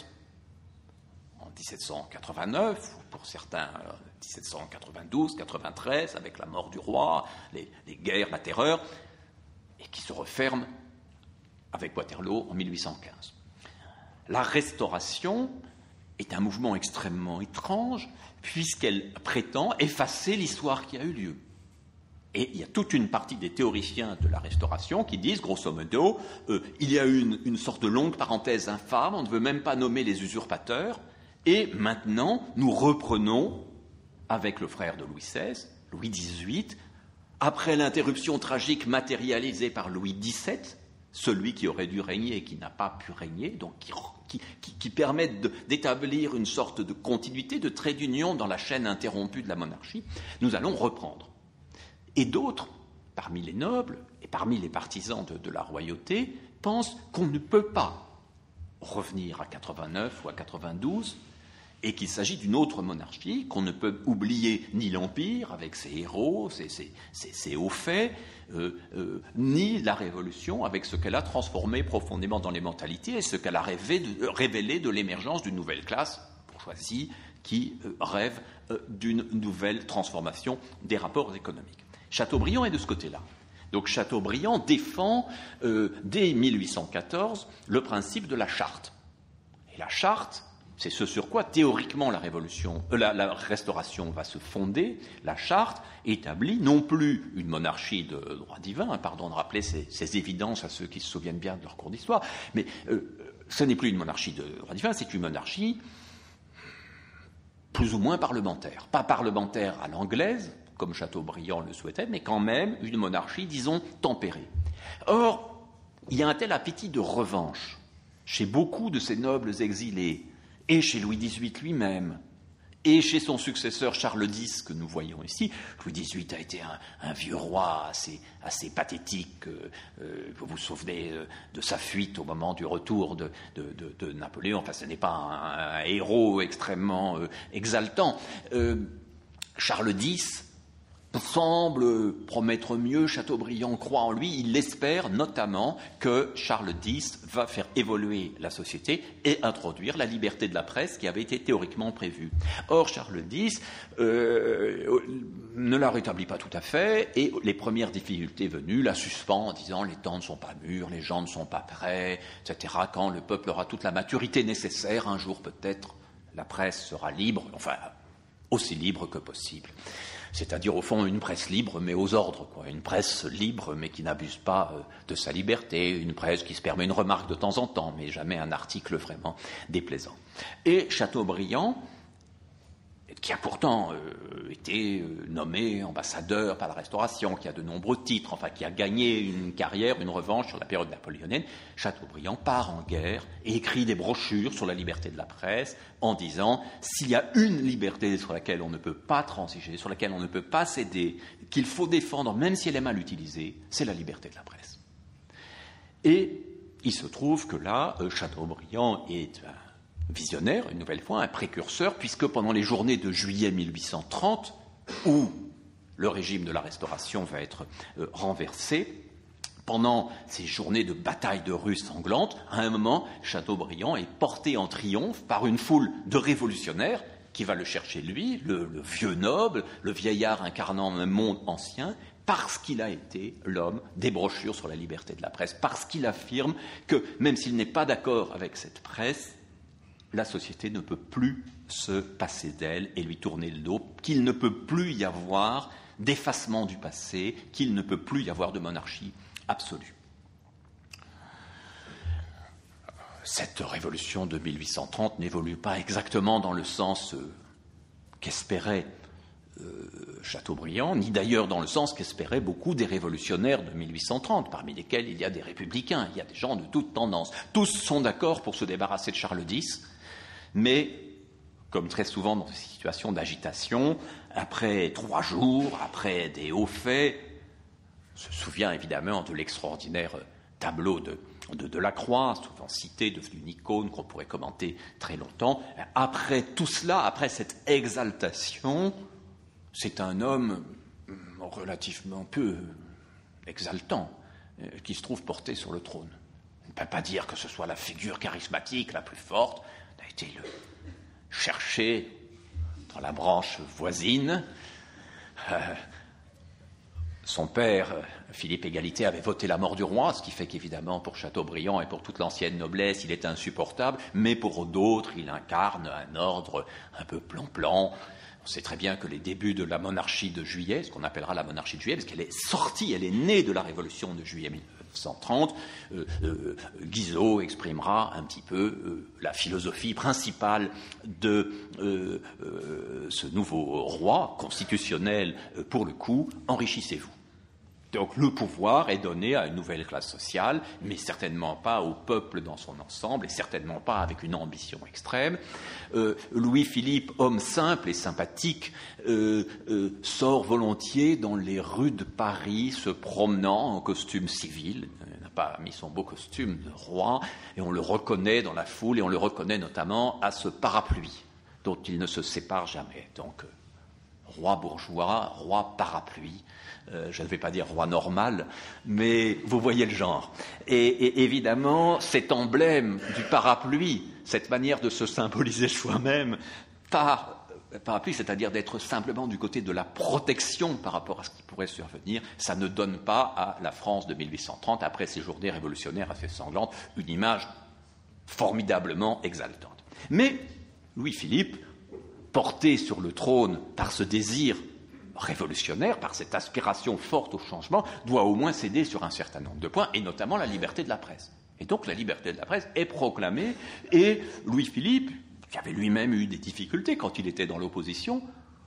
en 1789, ou pour certains 1792, 93, avec la mort du roi, les guerres, la terreur, et qui se referme avec Waterloo en 1815. La Restauration est un mouvement extrêmement étrange, puisqu'elle prétend effacer l'histoire qui a eu lieu. Et il y a toute une partie des théoriciens de la Restauration qui disent, grosso modo, il y a eu une sorte de longue parenthèse infâme, on ne veut même pas nommer les usurpateurs, et maintenant, nous reprenons, avec le frère de Louis XVI, Louis XVIII, après l'interruption tragique matérialisée par Louis XVII, celui qui aurait dû régner et qui n'a pas pu régner, donc qui permettent d'établir une sorte de continuité, de trait d'union dans la chaîne interrompue de la monarchie, nous allons reprendre. Et d'autres, parmi les nobles et parmi les partisans de la royauté, pensent qu'on ne peut pas revenir à 89 ou à 92 et qu'il s'agit d'une autre monarchie, qu'on ne peut oublier ni l'Empire avec ses héros, ses hauts faits, ni la Révolution avec ce qu'elle a transformé profondément dans les mentalités et ce qu'elle a révélé de l'émergence d'une nouvelle classe bourgeoisie qui rêve d'une nouvelle transformation des rapports économiques. Chateaubriand est de ce côté-là. Donc Chateaubriand défend dès 1814 le principe de la charte. Et la charte, c'est ce sur quoi théoriquement la Restauration va se fonder. La charte établit non plus une monarchie de droit divin, pardon de rappeler ces évidences à ceux qui se souviennent bien de leur cours d'histoire, mais ce n'est plus une monarchie de droit divin, c'est une monarchie plus ou moins parlementaire. Pas parlementaire à l'anglaise, comme Chateaubriand le souhaitait, mais quand même une monarchie, disons, tempérée. Or, il y a un tel appétit de revanche chez beaucoup de ces nobles exilés, et chez Louis XVIII lui-même, et chez son successeur Charles X, que nous voyons ici. Louis XVIII a été un vieux roi assez pathétique. Vous vous souvenez de sa fuite au moment du retour de Napoléon. Enfin, ce n'est pas un héros extrêmement exaltant. Charles X semble promettre mieux, Chateaubriand croit en lui, il espère notamment que Charles X va faire évoluer la société et introduire la liberté de la presse qui avait été théoriquement prévue. Or, Charles X ne la rétablit pas tout à fait et les premières difficultés venues la suspend en disant les temps ne sont pas mûrs, les gens ne sont pas prêts, etc. Quand le peuple aura toute la maturité nécessaire, un jour peut-être la presse sera libre, enfin aussi libre que possible. C'est-à-dire, au fond, une presse libre, mais aux ordres, quoi. Une presse libre, mais qui n'abuse pas de sa liberté. Une presse qui se permet une remarque de temps en temps, mais jamais un article vraiment déplaisant. Et Chateaubriand, qui a pourtant été nommé ambassadeur par la Restauration, qui a de nombreux titres, enfin qui a gagné une carrière, une revanche sur la période napoléonienne, Chateaubriand part en guerre et écrit des brochures sur la liberté de la presse en disant s'il y a une liberté sur laquelle on ne peut pas transiger, sur laquelle on ne peut pas céder, qu'il faut défendre même si elle est mal utilisée, c'est la liberté de la presse. Et il se trouve que là, Chateaubriand est visionnaire, une nouvelle fois, un précurseur, puisque pendant les journées de juillet 1830, où le régime de la Restauration va être renversé, pendant ces journées de bataille de rue sanglante, à un moment, Chateaubriand est porté en triomphe par une foule de révolutionnaires qui va le chercher, lui, le vieux noble, le vieillard incarnant un monde ancien, parce qu'il a été l'homme des brochures sur la liberté de la presse, parce qu'il affirme que, même s'il n'est pas d'accord avec cette presse, la société ne peut plus se passer d'elle et lui tourner le dos, qu'il ne peut plus y avoir d'effacement du passé, qu'il ne peut plus y avoir de monarchie absolue. Cette révolution de 1830 n'évolue pas exactement dans le sens qu'espérait Chateaubriand, ni d'ailleurs dans le sens qu'espéraient beaucoup des révolutionnaires de 1830, parmi lesquels il y a des républicains, il y a des gens de toutes tendances. Tous sont d'accord pour se débarrasser de Charles X, mais, comme très souvent dans ces situations d'agitation, après 3 jours, après des hauts faits, on se souvient évidemment de l'extraordinaire tableau de Lacroix, souvent cité, devenu une icône qu'on pourrait commenter très longtemps. Après tout cela, après cette exaltation, c'est un homme relativement peu exaltant qui se trouve porté sur le trône. On ne peut pas dire que ce soit la figure charismatique la plus forte. On a été le chercher dans la branche voisine. Son père, Philippe Égalité, avait voté la mort du roi, ce qui fait qu'évidemment, pour Chateaubriand et pour toute l'ancienne noblesse, il est insupportable, mais pour d'autres, il incarne un ordre un peu plan-plan. On sait très bien que les débuts de la monarchie de Juillet, ce qu'on appellera la monarchie de Juillet, parce qu'elle est sortie, elle est née de la révolution de Juillet 1930, Guizot exprimera un petit peu la philosophie principale de ce nouveau roi constitutionnel, pour le coup, enrichissez-vous. Donc le pouvoir est donné à une nouvelle classe sociale, mais certainement pas au peuple dans son ensemble, et certainement pas avec une ambition extrême. Louis-Philippe, homme simple et sympathique, sort volontiers dans les rues de Paris, se promenant en costume civil. Il n'a pas mis son beau costume de roi, et on le reconnaît dans la foule, et on le reconnaît notamment à ce parapluie, dont il ne se sépare jamais. Donc, roi bourgeois, roi parapluie. Je ne vais pas dire roi normal, mais vous voyez le genre. Et évidemment, cet emblème du parapluie, cette manière de se symboliser soi-même par parapluie, c'est-à-dire d'être simplement du côté de la protection par rapport à ce qui pourrait survenir, ça ne donne pas à la France de 1830, après ces journées révolutionnaires assez sanglantes, une image formidablement exaltante. Mais Louis-Philippe, porté sur le trône par ce désir révolutionnaire, par cette aspiration forte au changement, doit au moins céder sur un certain nombre de points, et notamment la liberté de la presse. Et donc la liberté de la presse est proclamée, et Louis-Philippe, qui avait lui-même eu des difficultés quand il était dans l'opposition,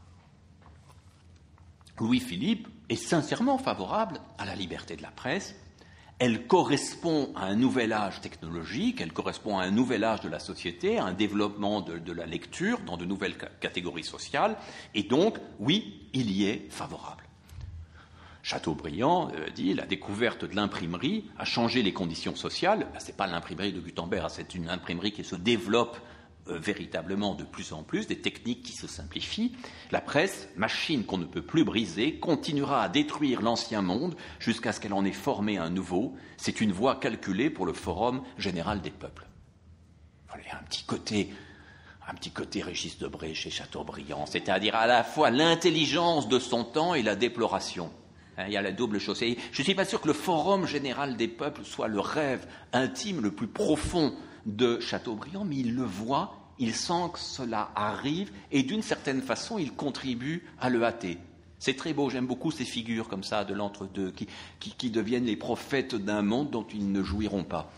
Louis-Philippe est sincèrement favorable à la liberté de la presse. Elle correspond à un nouvel âge technologique, elle correspond à un nouvel âge de la société, à un développement de la lecture dans de nouvelles catégories sociales, et donc, oui, il y est favorable. Chateaubriand dit la découverte de l'imprimerie a changé les conditions sociales. Ce n'est pas l'imprimerie de Gutenberg, c'est une imprimerie qui se développe véritablement de plus en plus, des techniques qui se simplifient. La presse, machine qu'on ne peut plus briser, continuera à détruire l'ancien monde jusqu'à ce qu'elle en ait formé un nouveau. C'est une voie calculée pour le Forum général des peuples. Voilà, un petit côté Régis Debray chez Chateaubriand, c'est-à-dire à la fois l'intelligence de son temps et la déploration. Il y a la double chose. Et je ne suis pas sûr que le Forum général des peuples soit le rêve intime le plus profond de Chateaubriand, mais il le voit, il sent que cela arrive, et d'une certaine façon, il contribue à le hâter. C'est très beau, j'aime beaucoup ces figures comme ça de l'entre-deux, qui deviennent les prophètes d'un monde dont ils ne jouiront pas.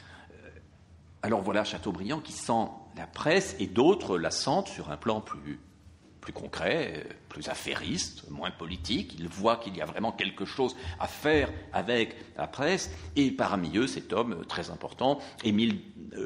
Alors voilà Chateaubriand qui sent la presse, et d'autres la sentent sur un plan plus concret, plus affairiste, moins politique. Ils voient qu'il y a vraiment quelque chose à faire avec la presse, et parmi eux cet homme très important, Émile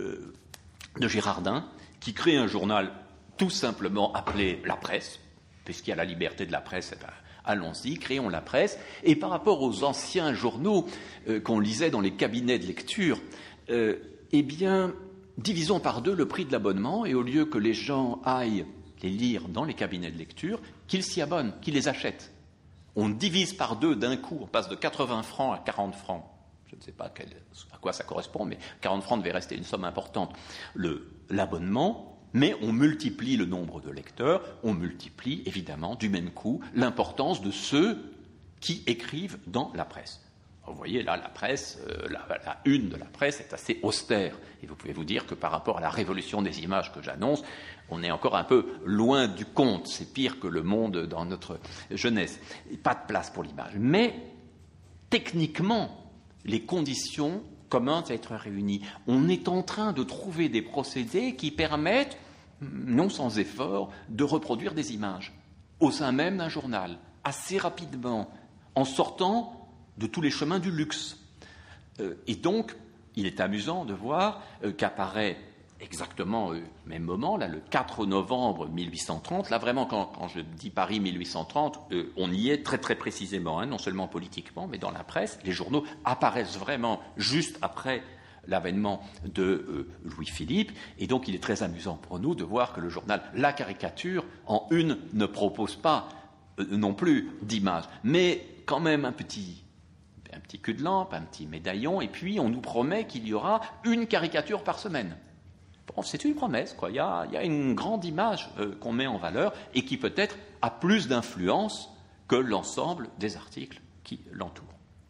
de Girardin, qui crée un journal tout simplement appelé La Presse, puisqu'il y a la liberté de la presse, eh bien, allons-y, créons la presse. Et par rapport aux anciens journaux qu'on lisait dans les cabinets de lecture, eh bien, divisons par deux le prix de l'abonnement, et au lieu que les gens aillent les lire dans les cabinets de lecture, qu'ils s'y abonnent, qu'ils les achètent. On divise par deux d'un coup, on passe de 80 francs à 40 francs. Je ne sais pas à quoi ça correspond, mais 40 francs devait rester une somme importante. L'abonnement, mais on multiplie le nombre de lecteurs, on multiplie évidemment du même coup l'importance de ceux qui écrivent dans la presse. Vous voyez là, la presse, la une de la presse est assez austère. Et vous pouvez vous dire que par rapport à la révolution des images que j'annonce, on est encore un peu loin du compte. C'est pire que le monde dans notre jeunesse. Pas de place pour l'image. Mais techniquement, les conditions commencent à être réunies. On est en train de trouver des procédés qui permettent, non sans effort, de reproduire des images au sein même d'un journal, assez rapidement, en sortant de tous les chemins du luxe. Et donc, il est amusant de voir qu'apparaît exactement au même moment, là, le 4 novembre 1830, là vraiment quand je dis Paris 1830, on y est très très précisément, hein, non seulement politiquement, mais dans la presse, les journaux apparaissent vraiment juste après l'avènement de Louis-Philippe, et donc il est très amusant pour nous de voir que le journal La Caricature, en une, ne propose pas non plus d'image, mais quand même un petit cul de lampe, un petit médaillon, et puis on nous promet qu'il y aura une caricature par semaine. Bon, c'est une promesse, quoi. Il y a une grande image qu'on met en valeur et qui peut-être a plus d'influence que l'ensemble des articles qui l'entourent.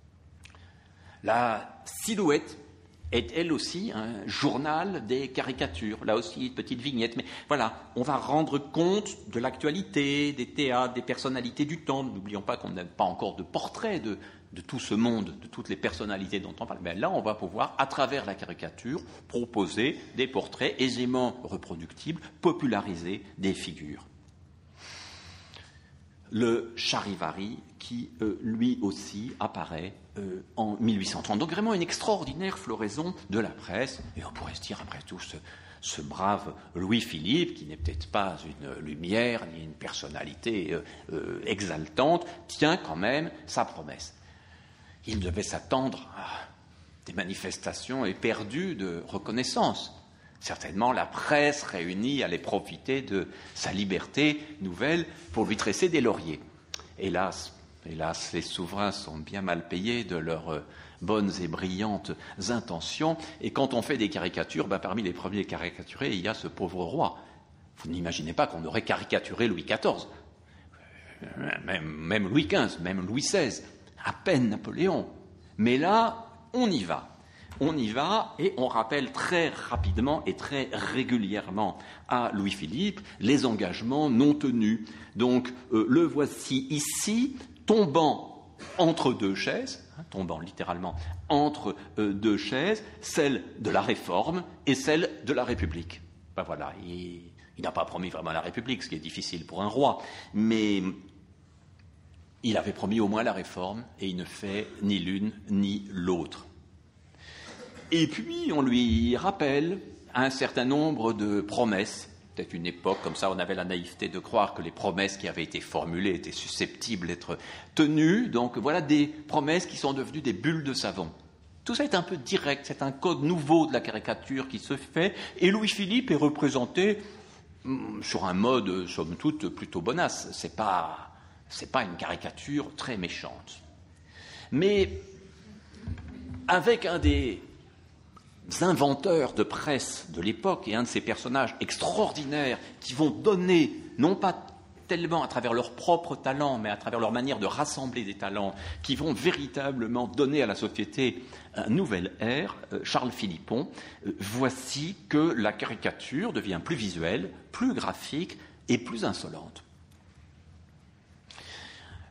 La Silhouette est elle aussi un journal des caricatures, là aussi une petite vignette, mais voilà, on va rendre compte de l'actualité, des théâtres, des personnalités du temps. N'oublions pas qu'on n'a pas encore de portrait de tout ce monde, de toutes les personnalités dont on parle. Mais là, on va pouvoir, à travers la caricature, proposer des portraits aisément reproductibles, populariser des figures. Le Charivari, qui lui aussi apparaît en 1830. Donc vraiment une extraordinaire floraison de la presse. Et on pourrait se dire, après tout, ce brave Louis-Philippe, qui n'est peut-être pas une lumière ni une personnalité exaltante, tient quand même sa promesse. Il devait s'attendre à des manifestations éperdues de reconnaissance. Certainement, la presse réunie allait profiter de sa liberté nouvelle pour lui tresser des lauriers. Hélas, les souverains sont bien mal payés de leurs bonnes et brillantes intentions. Et quand on fait des caricatures, parmi les premiers caricaturés, il y a ce pauvre roi. Vous n'imaginez pas qu'on aurait caricaturé Louis XIV, même Louis XV, même Louis XVI. À peine Napoléon. Mais là, on y va. On y va et on rappelle très rapidement et très régulièrement à Louis-Philippe les engagements non tenus. Donc, le voici ici, tombant entre deux chaises, tombant littéralement entre deux chaises, celle de la Réforme et celle de la République. Voilà, il n'a pas promis vraiment la République, ce qui est difficile pour un roi, mais il avait promis au moins la Réforme, et il ne fait ni l'une ni l'autre. Et puis, on lui rappelle un certain nombre de promesses. Peut-être une époque, comme ça, on avait la naïveté de croire que les promesses qui avaient été formulées étaient susceptibles d'être tenues. Donc, voilà des promesses qui sont devenues des bulles de savon. Tout ça est un peu direct, c'est un code nouveau de la caricature qui se fait, et Louis-Philippe est représenté sur un mode, somme toute, plutôt bonasse. C'est pas une caricature très méchante. Mais avec un des inventeurs de presse de l'époque et un de ces personnages extraordinaires qui vont donner, non pas tellement à travers leur propre talent, mais à travers leur manière de rassembler des talents, qui vont véritablement donner à la société un nouvel air, Charles Philippon, voici que la caricature devient plus visuelle, plus graphique et plus insolente.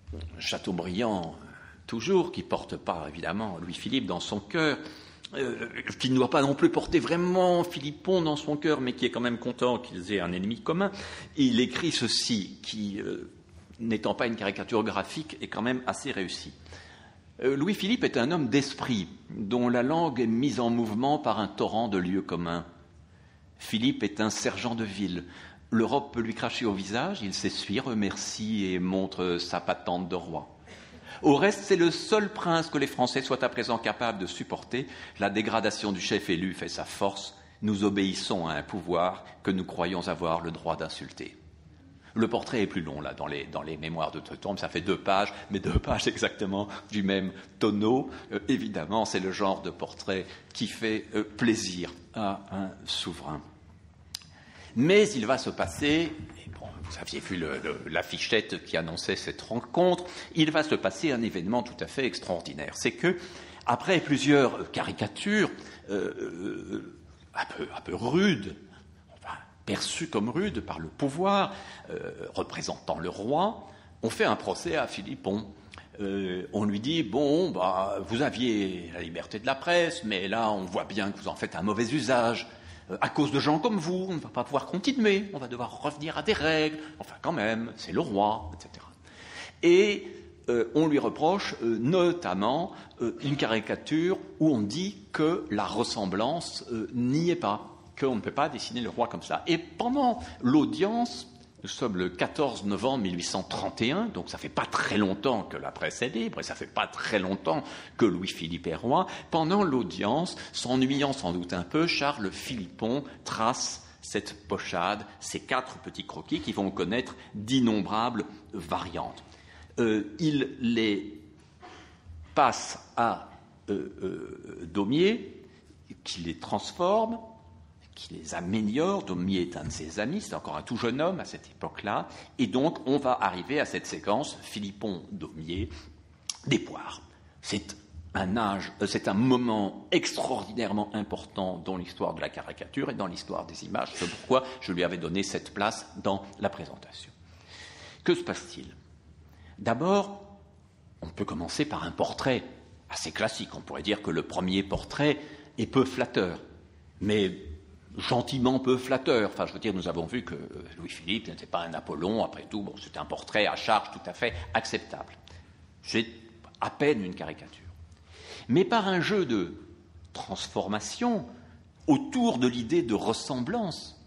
Chateaubriand, toujours, qui ne porte pas, évidemment, Louis-Philippe dans son cœur, qui ne doit pas non plus porter vraiment Philippon dans son cœur, mais qui est quand même content qu'ils aient un ennemi commun. Il écrit ceci, qui, n'étant pas une caricature graphique, est quand même assez réussi. Louis-Philippe est un homme d'esprit, dont la langue est mise en mouvement par un torrent de lieux communs. Philippe est un sergent de ville. L'Europe peut lui cracher au visage, il s'essuie, remercie et montre sa patente de roi. Au reste, c'est le seul prince que les Français soient à présent capables de supporter. La dégradation du chef élu fait sa force. Nous obéissons à un pouvoir que nous croyons avoir le droit d'insulter. Le portrait est plus long, là, dans les mémoires de Teuton. Ça fait 2 pages, mais 2 pages exactement du même tonneau. Évidemment, c'est le genre de portrait qui fait plaisir à un souverain. Mais il va se passer, et bon, vous aviez vu l'affichette qui annonçait cette rencontre, il va se passer un événement tout à fait extraordinaire. C'est que, après plusieurs caricatures un peu rudes, enfin, perçues comme rudes par le pouvoir, représentant le roi, on fait un procès à Philippon. On lui dit, bon, vous aviez la liberté de la presse, mais là, on voit bien que vous en faites un mauvais usage. À cause de gens comme vous, on ne va pas pouvoir continuer, on va devoir revenir à des règles, enfin quand même, c'est le roi, etc. Et on lui reproche notamment une caricature où on dit que la ressemblance n'y est pas, qu'on ne peut pas dessiner le roi comme ça. Et pendant l'audience, nous sommes le 14 novembre 1831, donc ça fait pas très longtemps que la presse est libre, et ça fait pas très longtemps que Louis-Philippe est roi. Pendant l'audience, s'ennuyant sans doute un peu, Charles Philippon trace cette pochade, ces 4 petits croquis qui vont connaître d'innombrables variantes. Il les passe à Daumier, qui les transforme, qui les améliore. Daumier est un de ses amis, c'est encore un tout jeune homme à cette époque-là, et donc on va arriver à cette séquence Philippon-Daumier des poires. C'est un moment extraordinairement important dans l'histoire de la caricature et dans l'histoire des images. C'est pourquoi je lui avais donné cette place dans la présentation. Que se passe-t-il ? D'abord, on peut commencer par un portrait assez classique. On pourrait dire que le premier portrait est peu flatteur, mais gentiment peu flatteur. Enfin, je veux dire, nous avons vu que Louis-Philippe n'était pas un Apollon, après tout, bon, c'était un portrait à charge tout à fait acceptable. C'est à peine une caricature. Mais par un jeu de transformation autour de l'idée de ressemblance,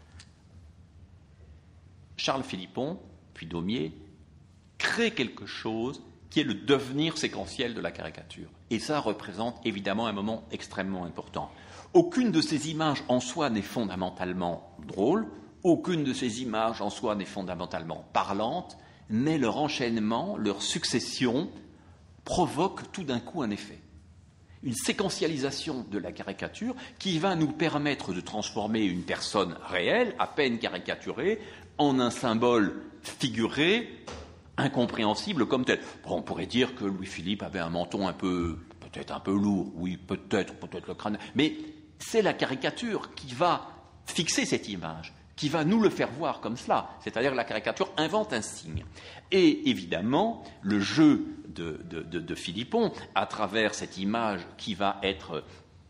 Charles Philippon, puis Daumier, crée quelque chose qui est le devenir séquentiel de la caricature. Et ça représente évidemment un moment extrêmement important. Aucune de ces images en soi n'est fondamentalement drôle, aucune de ces images en soi n'est fondamentalement parlante, mais leur enchaînement, leur succession provoque tout d'un coup un effet. Une séquentialisation de la caricature qui va nous permettre de transformer une personne réelle, à peine caricaturée, en un symbole figuré, incompréhensible comme tel. Bon, on pourrait dire que Louis-Philippe avait un menton peut-être un peu lourd, oui, peut-être le crâne, mais c'est la caricature qui va fixer cette image, qui va nous le faire voir comme cela. C'est-à-dire que la caricature invente un signe. Et évidemment, le jeu de Philippon, à travers cette image qui va être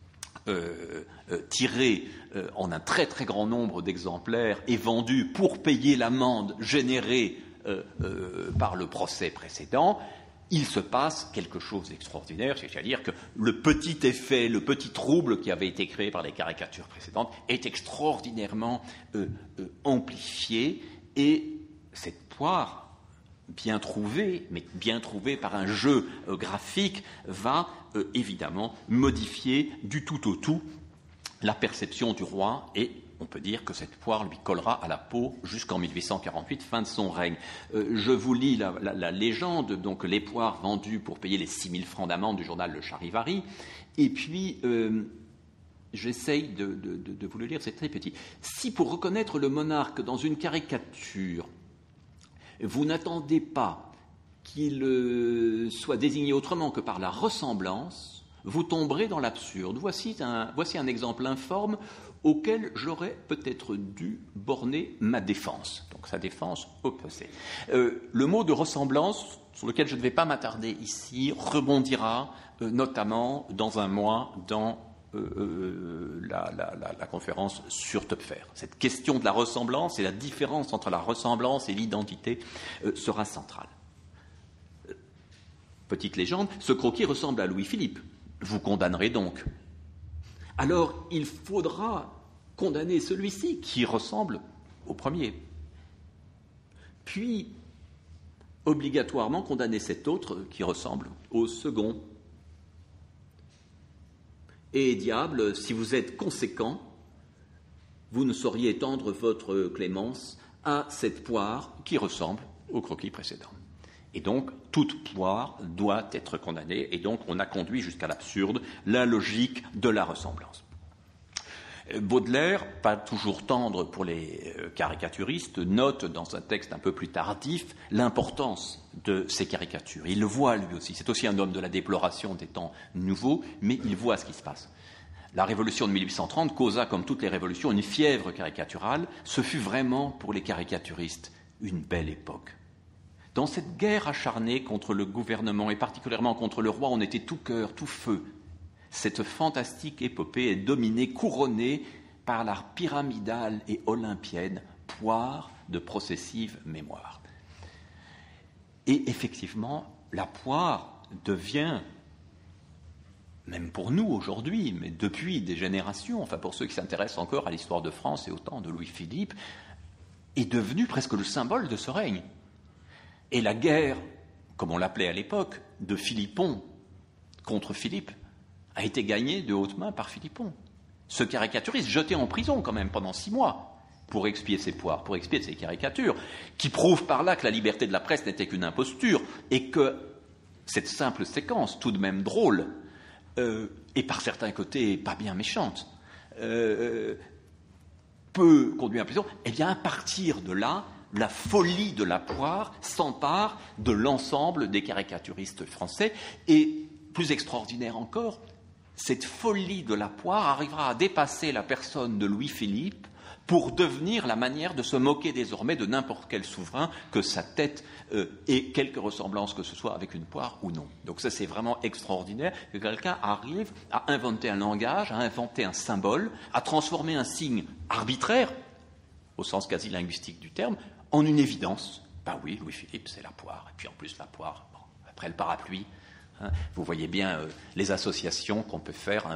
tirée en un très très grand nombre d'exemplaires et vendue pour payer l'amende générée par le procès précédent, il se passe quelque chose d'extraordinaire, c'est-à-dire que le petit effet, le petit trouble qui avait été créé par les caricatures précédentes est extraordinairement amplifié, et cette poire bien trouvée, mais bien trouvée par un jeu graphique, va évidemment modifier du tout au tout la perception du roi, et on peut dire que cette poire lui collera à la peau jusqu'en 1848, fin de son règne. Je vous lis la légende, donc les poires vendues pour payer les 6 000 francs d'amende du journal Le Charivari, et puis j'essaye de vous le lire, c'est très petit. Si pour reconnaître le monarque dans une caricature, vous n'attendez pas qu'il soit désigné autrement que par la ressemblance, vous tomberez dans l'absurde. Voici un exemple informe auquel j'aurais peut-être dû borner ma défense. Donc sa défense opposée. Le mot de ressemblance, sur lequel je ne vais pas m'attarder ici, rebondira notamment dans un mois dans la conférence sur Töpffer. Cette question de la ressemblance et la différence entre la ressemblance et l'identité sera centrale. Petite légende, ce croquis ressemble à Louis-Philippe. Vous condamnerez donc. Alors, il faudra condamner celui-ci qui ressemble au premier. Puis, obligatoirement condamner cet autre qui ressemble au second. Et diable, si vous êtes conséquent, vous ne sauriez étendre votre clémence à cette poire qui ressemble au croquis précédent. Et donc, toute poire doit être condamnée, et donc on a conduit jusqu'à l'absurde la logique de la ressemblance. Baudelaire, pas toujours tendre pour les caricaturistes, note dans un texte un peu plus tardif l'importance de ces caricatures. Il le voit lui aussi. C'est aussi un homme de la déploration des temps nouveaux, mais il voit ce qui se passe. La révolution de 1830 causa, comme toutes les révolutions, une fièvre caricaturale. Ce fut vraiment, pour les caricaturistes, une belle époque. Dans cette guerre acharnée contre le gouvernement, et particulièrement contre le roi, on était tout cœur, tout feu. Cette fantastique épopée est dominée, couronnée par la pyramidale et olympienne poire de processive mémoire. Et effectivement, la poire devient, même pour nous aujourd'hui, mais depuis des générations, enfin pour ceux qui s'intéressent encore à l'histoire de France et au temps de Louis-Philippe, est devenue presque le symbole de ce règne. Et la guerre, comme on l'appelait à l'époque, de Philippon contre Philippe, a été gagnée de haute main par Philippon. Ce caricaturiste, jeté en prison quand même pendant 6 mois, pour expier ses poires, pour expier ses caricatures, qui prouve par là que la liberté de la presse n'était qu'une imposture, et que cette simple séquence, tout de même drôle, et par certains côtés pas bien méchante, peut conduire à prison, eh bien à partir de là, la folie de la poire s'empare de l'ensemble des caricaturistes français, et plus extraordinaire encore, cette folie de la poire arrivera à dépasser la personne de Louis-Philippe pour devenir la manière de se moquer désormais de n'importe quel souverain que sa tête ait quelque ressemblance que ce soit avec une poire ou non. Donc ça, c'est vraiment extraordinaire que quelqu'un arrive à inventer un langage, à inventer un symbole, à transformer un signe arbitraire, au sens quasi linguistique du terme, en une évidence. Ben oui, Louis-Philippe, c'est la poire. Et puis en plus, la poire, bon, après le parapluie, hein, vous voyez bien les associations qu'on peut faire.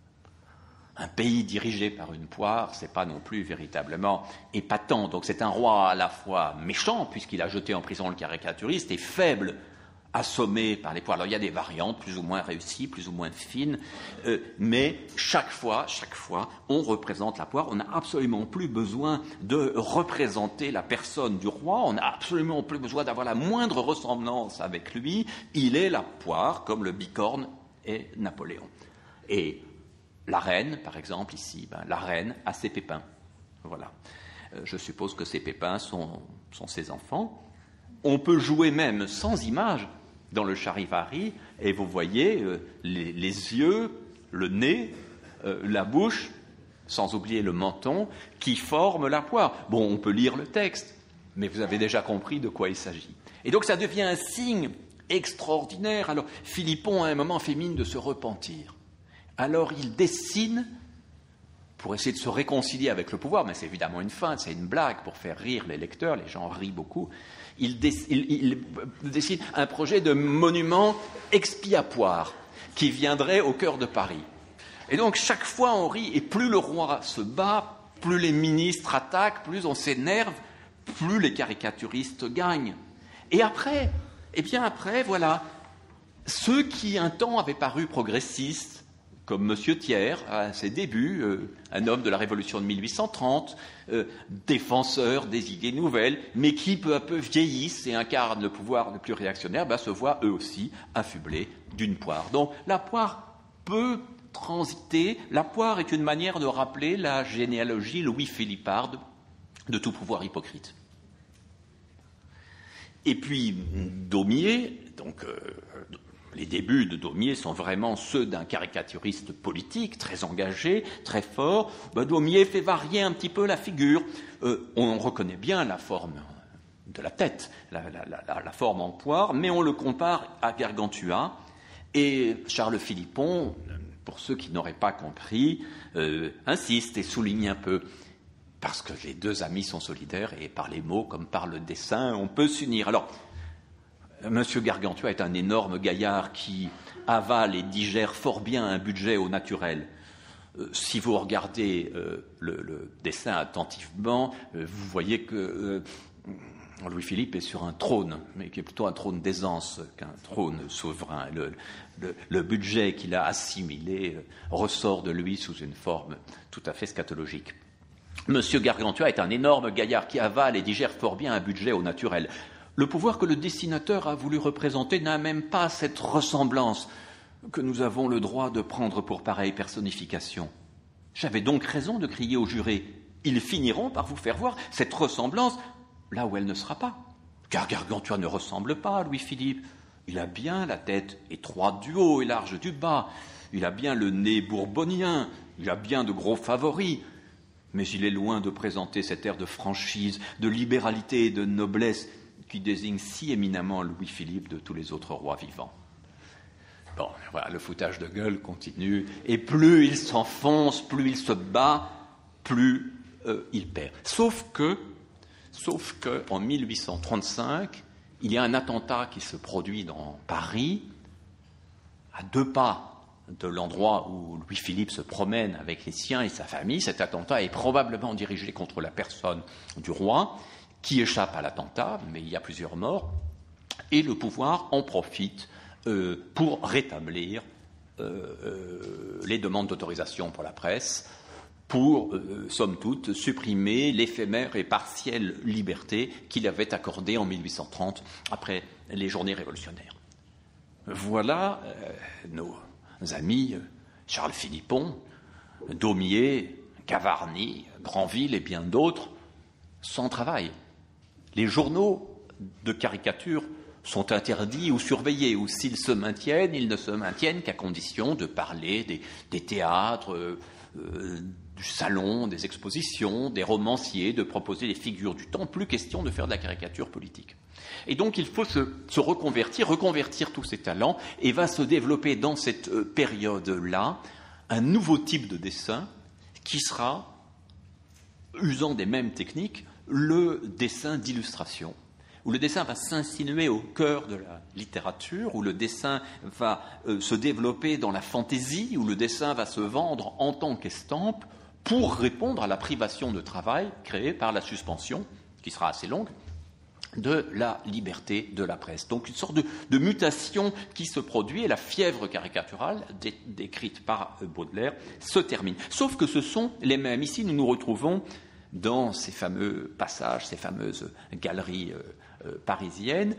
Un pays dirigé par une poire, c'est pas non plus véritablement épatant. Donc c'est un roi à la fois méchant, puisqu'il a jeté en prison le caricaturiste, et faible, assommé par les poires. Alors il y a des variantes, plus ou moins réussies, plus ou moins fines, mais chaque fois, on représente la poire. On n'a absolument plus besoin de représenter la personne du roi, on n'a absolument plus besoin d'avoir la moindre ressemblance avec lui. Il est la poire, comme le bicorne est Napoléon. Et la reine, par exemple, ici, la reine a ses pépins. Voilà. Je suppose que ces pépins sont ses enfants. On peut jouer même sans image dans le charivari, et vous voyez les yeux, le nez, la bouche, sans oublier le menton, qui forment la poire. Bon, on peut lire le texte, mais vous avez déjà compris de quoi il s'agit. Et donc ça devient un signe extraordinaire. Alors, Philippon, à un moment, fait mine de se repentir. Alors il dessine, pour essayer de se réconcilier avec le pouvoir, mais c'est évidemment une feinte, c'est une blague pour faire rire les lecteurs, les gens rient beaucoup, il dessine un projet de monument expiatoire qui viendrait au cœur de Paris. Et donc chaque fois on rit, et plus le roi se bat, plus les ministres attaquent, plus on s'énerve, plus les caricaturistes gagnent. Et après, voilà, ceux qui un temps avaient paru progressistes, comme M. Thiers, à ses débuts, un homme de la Révolution de 1830, défenseur des idées nouvelles, mais qui peu à peu vieillissent et incarnent le pouvoir le plus réactionnaire, se voient eux aussi affublés d'une poire. Donc la poire peut transiter, la poire est une manière de rappeler la généalogie louis-philipparde de tout pouvoir hypocrite. Et puis Daumier, donc les débuts de Daumier sont vraiment ceux d'un caricaturiste politique, très engagé, très fort. Daumier fait varier un petit peu la figure. On reconnaît bien la forme de la tête, la forme en poire, mais on le compare à Gargantua. Et Charles Philippon, pour ceux qui n'auraient pas compris, insiste et souligne un peu, parce que les deux amis sont solidaires et par les mots comme par le dessin, on peut s'unir. Alors, Monsieur Gargantua est un énorme gaillard qui avale et digère fort bien un budget au naturel. Si vous regardez le dessin attentivement, vous voyez que Louis-Philippe est sur un trône, mais qui est plutôt un trône d'aisance qu'un trône souverain. Le budget qu'il a assimilé ressort de lui sous une forme tout à fait scatologique. Monsieur Gargantua est un énorme gaillard qui avale et digère fort bien un budget au naturel. Le pouvoir que le dessinateur a voulu représenter n'a même pas cette ressemblance que nous avons le droit de prendre pour pareille personnification. J'avais donc raison de crier aux jurés. Ils finiront par vous faire voir cette ressemblance là où elle ne sera pas. Car Gargantua ne ressemble pas à Louis-Philippe. Il a bien la tête étroite du haut et large du bas. Il a bien le nez bourbonien. Il a bien de gros favoris. Mais il est loin de présenter cet air de franchise, de libéralité et de noblesse qui désigne si éminemment Louis-Philippe de tous les autres rois vivants. Bon, voilà, le foutage de gueule continue, et plus il s'enfonce, plus il se bat, plus il perd. Sauf que, en 1835, il y a un attentat qui se produit dans Paris, à 2 pas de l'endroit où Louis-Philippe se promène avec les siens et sa famille. Cet attentat est probablement dirigé contre la personne du roi, qui échappe à l'attentat, mais il y a plusieurs morts, et le pouvoir en profite pour rétablir les demandes d'autorisation pour la presse, pour, somme toute, supprimer l'éphémère et partielle liberté qu'il avait accordée en 1830, après les journées révolutionnaires. Voilà nos amis Charles Philippon, Daumier, Gavarni, Granville et bien d'autres, sans travail. Les journaux de caricature sont interdits ou surveillés, ou s'ils se maintiennent, ils ne se maintiennent qu'à condition de parler des théâtres, du salon, des expositions, des romanciers, de proposer des figures du temps, plus question de faire de la caricature politique. Et donc il faut se reconvertir tous ces talents, et va se développer dans cette période-là un nouveau type de dessin qui sera, usant des mêmes techniques, le dessin d'illustration, où le dessin va s'insinuer au cœur de la littérature, où le dessin va se développer dans la fantaisie, où le dessin va se vendre en tant qu'estampe pour répondre à la privation de travail créée par la suspension, qui sera assez longue, de la liberté de la presse. Donc une sorte de mutation qui se produit, et la fièvre caricaturale décrite par Baudelaire se termine. Sauf que ce sont les mêmes. Ici, nous nous retrouvons dans ces fameux passages, ces fameuses galeries parisiennes,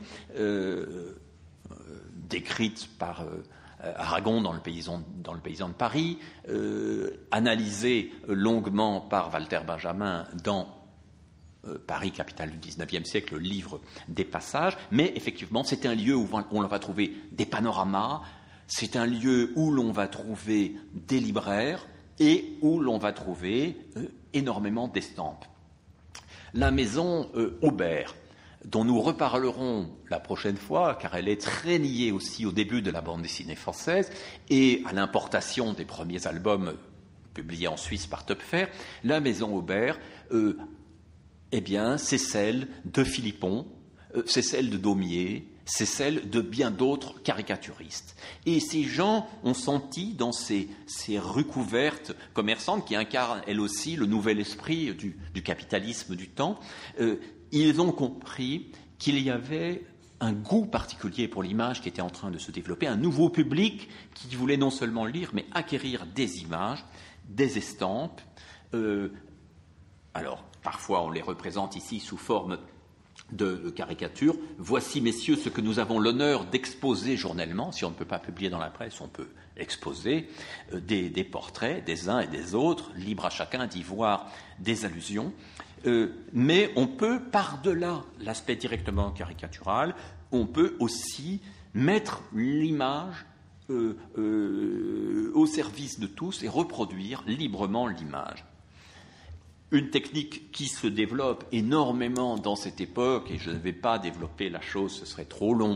décrites par Aragon dans le Paysan de Paris, analysées longuement par Walter Benjamin dans Paris, capitale du XIXe siècle, le livre des passages. Mais effectivement, c'est un lieu où on va trouver des panoramas, c'est un lieu où l'on va trouver des libraires et où l'on va trouver énormément d'estampes. La maison Aubert, dont nous reparlerons la prochaine fois, car elle est très liée aussi au début de la bande dessinée française et à l'importation des premiers albums publiés en Suisse par Töpfer. La maison Aubert, eh bien, c'est celle de Philippon, c'est celle de Daumier, c'est celle de bien d'autres caricaturistes. Et ces gens ont senti dans ces rues couvertes commerçantes, qui incarnent elles aussi le nouvel esprit du capitalisme du temps, ils ont compris qu'il y avait un goût particulier pour l'image qui était en train de se développer, un nouveau public qui voulait non seulement lire, mais acquérir des images, des estampes. Alors, parfois on les représente ici sous forme de caricature. Voici, messieurs, ce que nous avons l'honneur d'exposer journellement. Si on ne peut pas publier dans la presse, on peut exposer des portraits des uns et des autres, libre à chacun d'y voir des allusions. Mais on peut, par-delà l'aspect directement caricatural, on peut aussi mettre l'image au service de tous et reproduire librement l'image. Une technique qui se développe énormément dans cette époque, et je ne vais pas développer la chose, ce serait trop long,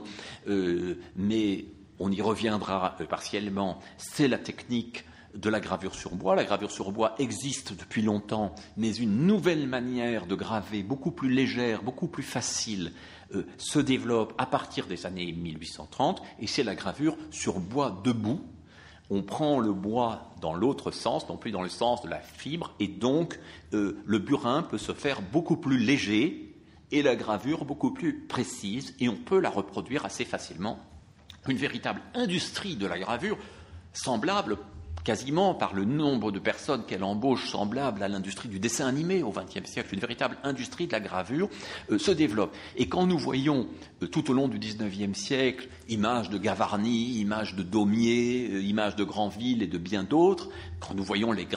mais on y reviendra partiellement, c'est la technique de la gravure sur bois. La gravure sur bois existe depuis longtemps, mais une nouvelle manière de graver, beaucoup plus légère, beaucoup plus facile, se développe à partir des années 1830, et c'est la gravure sur bois debout. On prend le bois dans l'autre sens, non plus dans le sens de la fibre, et donc le burin peut se faire beaucoup plus léger et la gravure beaucoup plus précise, et on peut la reproduire assez facilement. Une véritable industrie de la gravure, semblable quasiment par le nombre de personnes qu'elle embauche, semblable à l'industrie du dessin animé au XXe siècle, une véritable industrie de la gravure se développe. Et quand nous voyons tout au long du XIXe siècle images de Gavarni, images de Daumier, images de Granville et de bien d'autres, quand nous voyons les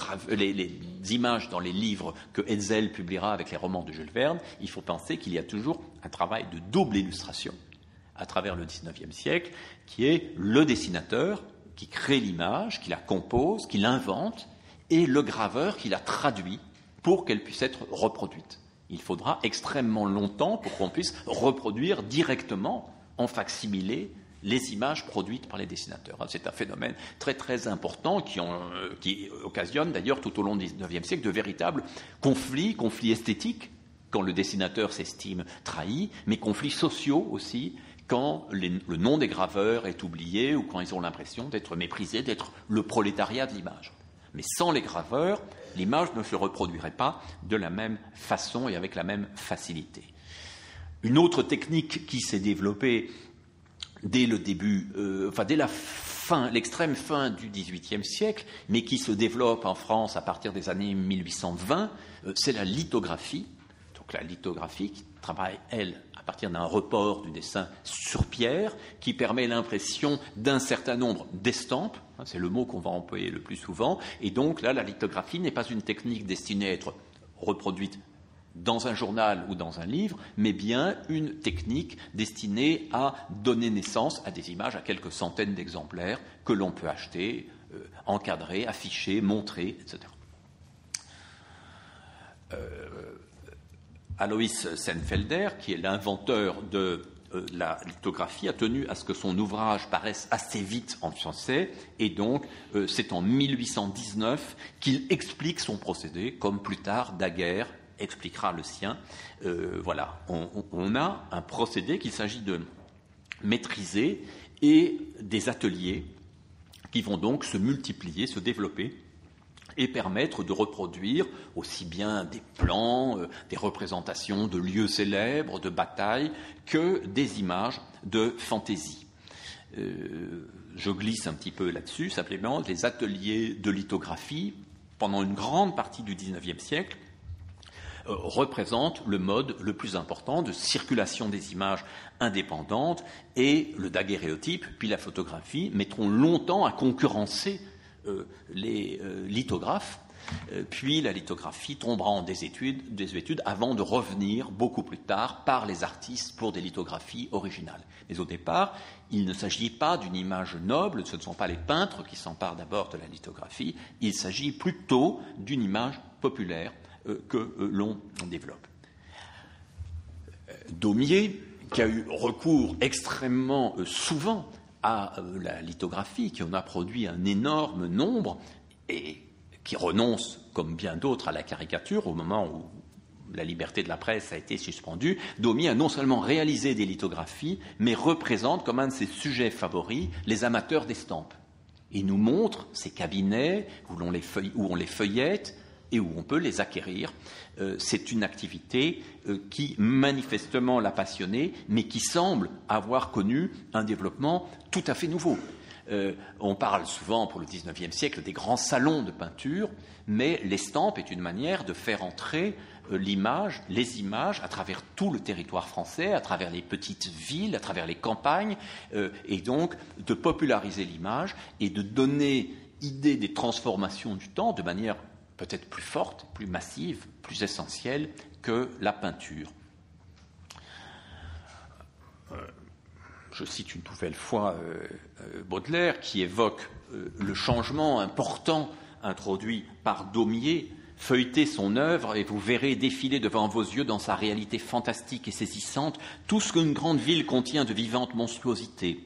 images dans les livres que Hetzel publiera avec les romans de Jules Verne, il faut penser qu'il y a toujours un travail de double illustration à travers le XIXe siècle, qui est le dessinateur qui crée l'image, qui la compose, qui l'invente, et le graveur qui la traduit pour qu'elle puisse être reproduite. Il faudra extrêmement longtemps pour qu'on puisse reproduire directement, en facsimilé, les images produites par les dessinateurs. C'est un phénomène très très important qui occasionne d'ailleurs tout au long du XIXe siècle de véritables conflits esthétiques, quand le dessinateur s'estime trahi, mais conflits sociaux aussi, quand le nom des graveurs est oublié ou quand ils ont l'impression d'être méprisés, d'être le prolétariat de l'image. Mais sans les graveurs, l'image ne se reproduirait pas de la même façon et avec la même facilité. Une autre technique qui s'est développée dès le début, dès l'extrême fin du XVIIIe siècle, mais qui se développe en France à partir des années 1820, c'est la lithographie. Donc la lithographie qui travaille, elle, à partir d'un report du dessin sur pierre, qui permet l'impression d'un certain nombre d'estampes, c'est le mot qu'on va employer le plus souvent, et donc là, la lithographie n'est pas une technique destinée à être reproduite dans un journal ou dans un livre, mais bien une technique destinée à donner naissance à des images à quelques centaines d'exemplaires que l'on peut acheter, encadrer, afficher, montrer, etc. Alois Senfelder, qui est l'inventeur de la lithographie, a tenu à ce que son ouvrage paraisse assez vite en français, et donc c'est en 1819 qu'il explique son procédé, comme plus tard Daguerre expliquera le sien. Voilà, on a un procédé qu'il s'agit de maîtriser et des ateliers qui vont donc se multiplier, se développer et permettre de reproduire aussi bien des plans, des représentations de lieux célèbres, de batailles, que des images de fantaisie. Je glisse un petit peu là-dessus, simplement, les ateliers de lithographie, pendant une grande partie du XIXe siècle, représentent le mode le plus important de circulation des images indépendantes, et le daguerréotype, puis la photographie, mettront longtemps à concurrencer les lithographes, puis la lithographie tombera en désuétude avant de revenir beaucoup plus tard par les artistes pour des lithographies originales. Mais au départ, il ne s'agit pas d'une image noble, ce ne sont pas les peintres qui s'emparent d'abord de la lithographie, il s'agit plutôt d'une image populaire que l'on développe. Daumier, qui a eu recours extrêmement souvent à la lithographie, qui en a produit un énorme nombre, et qui renonce, comme bien d'autres, à la caricature au moment où la liberté de la presse a été suspendue, Daumier a non seulement réalisé des lithographies, mais représente comme un de ses sujets favoris les amateurs d'estampes. Il nous montre ces cabinets où on les feuillette et où on peut les acquérir. C'est une activité qui manifestement l'a passionné, mais qui semble avoir connu un développement tout à fait nouveau. On parle souvent, pour le XIXe siècle, des grands salons de peinture, mais l'estampe est une manière de faire entrer l'image, les images, à travers tout le territoire français, à travers les petites villes, à travers les campagnes, et donc de populariser l'image et de donner idée des transformations du temps de manière peut-être plus forte, plus massive, plus essentielle que la peinture. je cite une nouvelle fois Baudelaire, qui évoque le changement important introduit par Daumier. Feuilletez son œuvre et vous verrez défiler devant vos yeux dans sa réalité fantastique et saisissante tout ce qu'une grande ville contient de vivante monstruosité.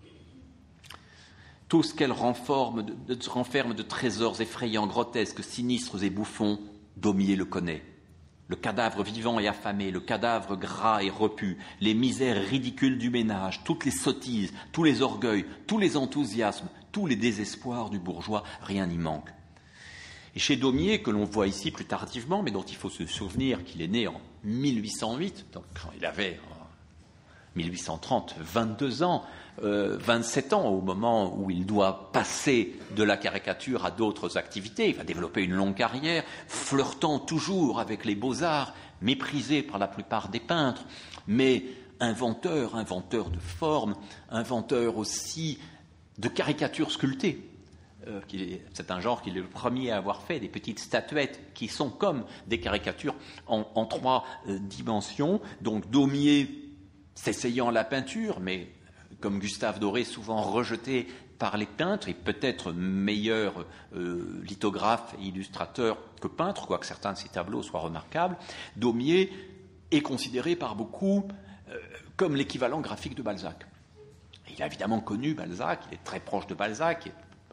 Tout ce qu'elle renferme de trésors effrayants, grotesques, sinistres et bouffons, Daumier le connaît. Le cadavre vivant et affamé, le cadavre gras et repu, les misères ridicules du ménage, toutes les sottises, tous les orgueils, tous les enthousiasmes, tous les désespoirs du bourgeois, rien n'y manque. Et chez Daumier, que l'on voit ici plus tardivement, mais dont il faut se souvenir qu'il est né en 1808, donc quand il avait, en 1830, 22 ans, 27 ans au moment où il doit passer de la caricature à d'autres activités. Il va développer une longue carrière, flirtant toujours avec les beaux-arts, méprisé par la plupart des peintres, mais inventeur de formes, inventeur aussi de caricatures sculptées. C'est un genre qu'il est le premier à avoir fait, des petites statuettes qui sont comme des caricatures en 3 dimensions. Donc Daumier s'essayant à la peinture, mais comme Gustave Doré, souvent rejeté par les peintres, et peut-être meilleur lithographe et illustrateur que peintre, quoique certains de ses tableaux soient remarquables, Daumier est considéré par beaucoup comme l'équivalent graphique de Balzac. Il a évidemment connu Balzac, il est très proche de Balzac,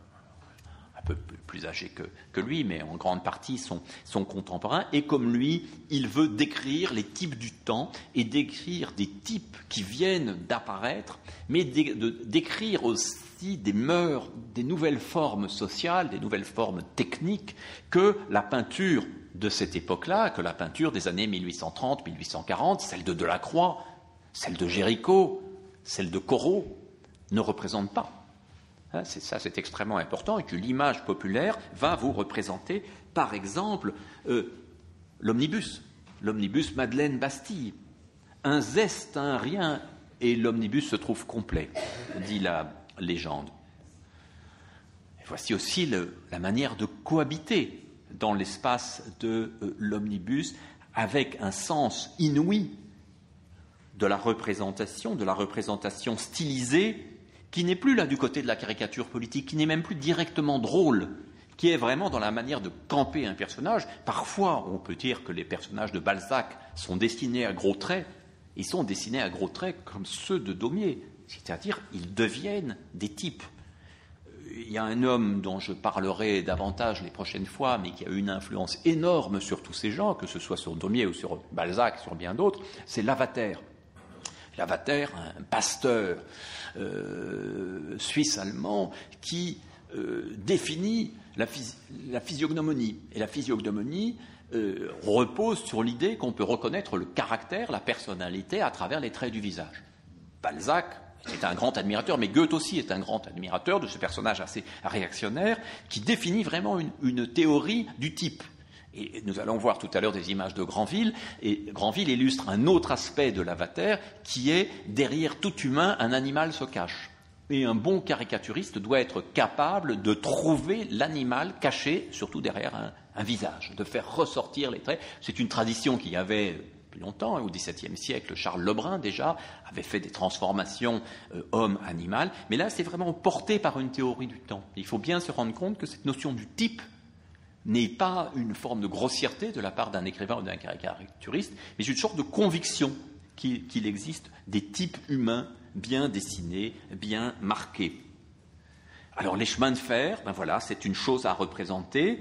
un peu plus âgé que lui, mais en grande partie son contemporain, et comme lui, il veut décrire les types du temps et décrire des types qui viennent d'apparaître, mais décrire aussi des mœurs, des nouvelles formes sociales, des nouvelles formes techniques que la peinture de cette époque-là, que la peinture des années 1830-1840, celle de Delacroix, celle de Géricault, celle de Corot, ne représente pas. C'est extrêmement important, et que l'image populaire va vous représenter, par exemple, l'omnibus Madeleine Bastille. Un zeste, un rien, et l'omnibus se trouve complet, dit la légende. Et voici aussi la manière de cohabiter dans l'espace de l'omnibus, avec un sens inouï de la représentation stylisée, qui n'est plus là du côté de la caricature politique, qui n'est même plus directement drôle, qui est vraiment dans la manière de camper un personnage. Parfois, on peut dire que les personnages de Balzac sont dessinés à gros traits. Ils sont dessinés à gros traits comme ceux de Daumier, c'est-à-dire ils deviennent des types. Il y a un homme dont je parlerai davantage les prochaines fois, mais qui a eu une influence énorme sur tous ces gens, que ce soit sur Daumier ou sur Balzac, sur bien d'autres, c'est Lavater. Lavater, un pasteur suisse-allemand qui définit la physiognomonie. Et la physiognomonie repose sur l'idée qu'on peut reconnaître le caractère, la personnalité à travers les traits du visage. Balzac est un grand admirateur, mais Goethe aussi est un grand admirateur de ce personnage assez réactionnaire qui définit vraiment une théorie du type. Et nous allons voir tout à l'heure des images de Granville, et Granville illustre un autre aspect de Lavater qui est derrière tout humain, un animal se cache. Et un bon caricaturiste doit être capable de trouver l'animal caché, surtout derrière un visage, de faire ressortir les traits. C'est une tradition qu'il y avait depuis longtemps, au XVIIe siècle. Charles Lebrun, déjà, avait fait des transformations homme-animal. Mais là, c'est vraiment porté par une théorie du temps. Il faut bien se rendre compte que cette notion du type n'est pas une forme de grossièreté de la part d'un écrivain ou d'un caricaturiste, mais une sorte de conviction qu'il existe des types humains bien dessinés, bien marqués. Alors les chemins de fer, voilà, c'est une chose à représenter.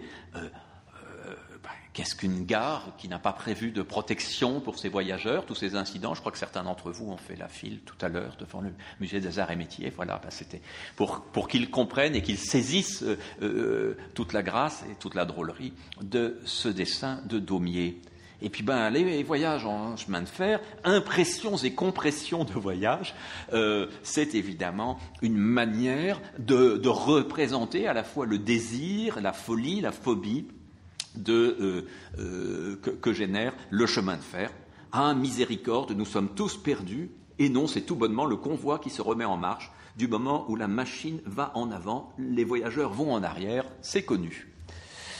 Qu'est-ce qu'une gare qui n'a pas prévu de protection pour ses voyageurs, tous ces incidents? Je crois que certains d'entre vous ont fait la file tout à l'heure devant le musée des Arts et Métiers. Voilà, c'était pour qu'ils comprennent et qu'ils saisissent toute la grâce et toute la drôlerie de ce dessin de Daumier. Et puis les voyages en chemin de fer, impressions et compressions de voyage, c'est évidemment une manière de représenter à la fois le désir, la folie, la phobie que génère le chemin de fer. Ah, miséricorde, nous sommes tous perdus, et non, c'est tout bonnement le convoi qui se remet en marche. Du moment où la machine va en avant, les voyageurs vont en arrière, c'est connu.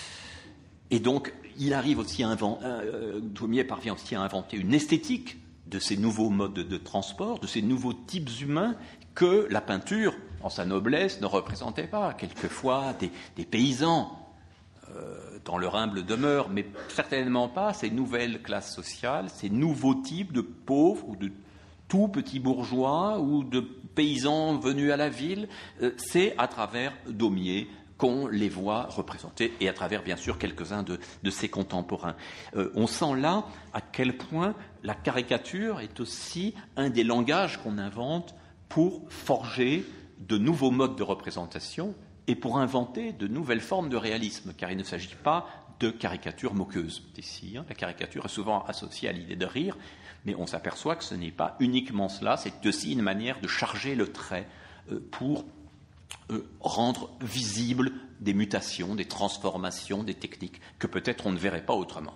Et donc, il arrive aussi Daumier parvient aussi à inventer une esthétique de ces nouveaux modes de transport, de ces nouveaux types humains que la peinture, en sa noblesse, ne représentait pas. Quelquefois des paysans dans leur humble demeure, mais certainement pas ces nouvelles classes sociales, ces nouveaux types de pauvres ou de tout petits bourgeois ou de paysans venus à la ville. C'est à travers Daumier qu'on les voit représentés, et à travers, bien sûr, quelques-uns de ses contemporains. On sent là à quel point la caricature est aussi un des langages qu'on invente pour forger de nouveaux modes de représentation et pour inventer de nouvelles formes de réalisme, car il ne s'agit pas de caricature moqueuse ici. La caricature est souvent associée à l'idée de rire, mais on s'aperçoit que ce n'est pas uniquement cela, c'est aussi une manière de charger le trait pour rendre visibles des mutations, des transformations, des techniques que peut-être on ne verrait pas autrement.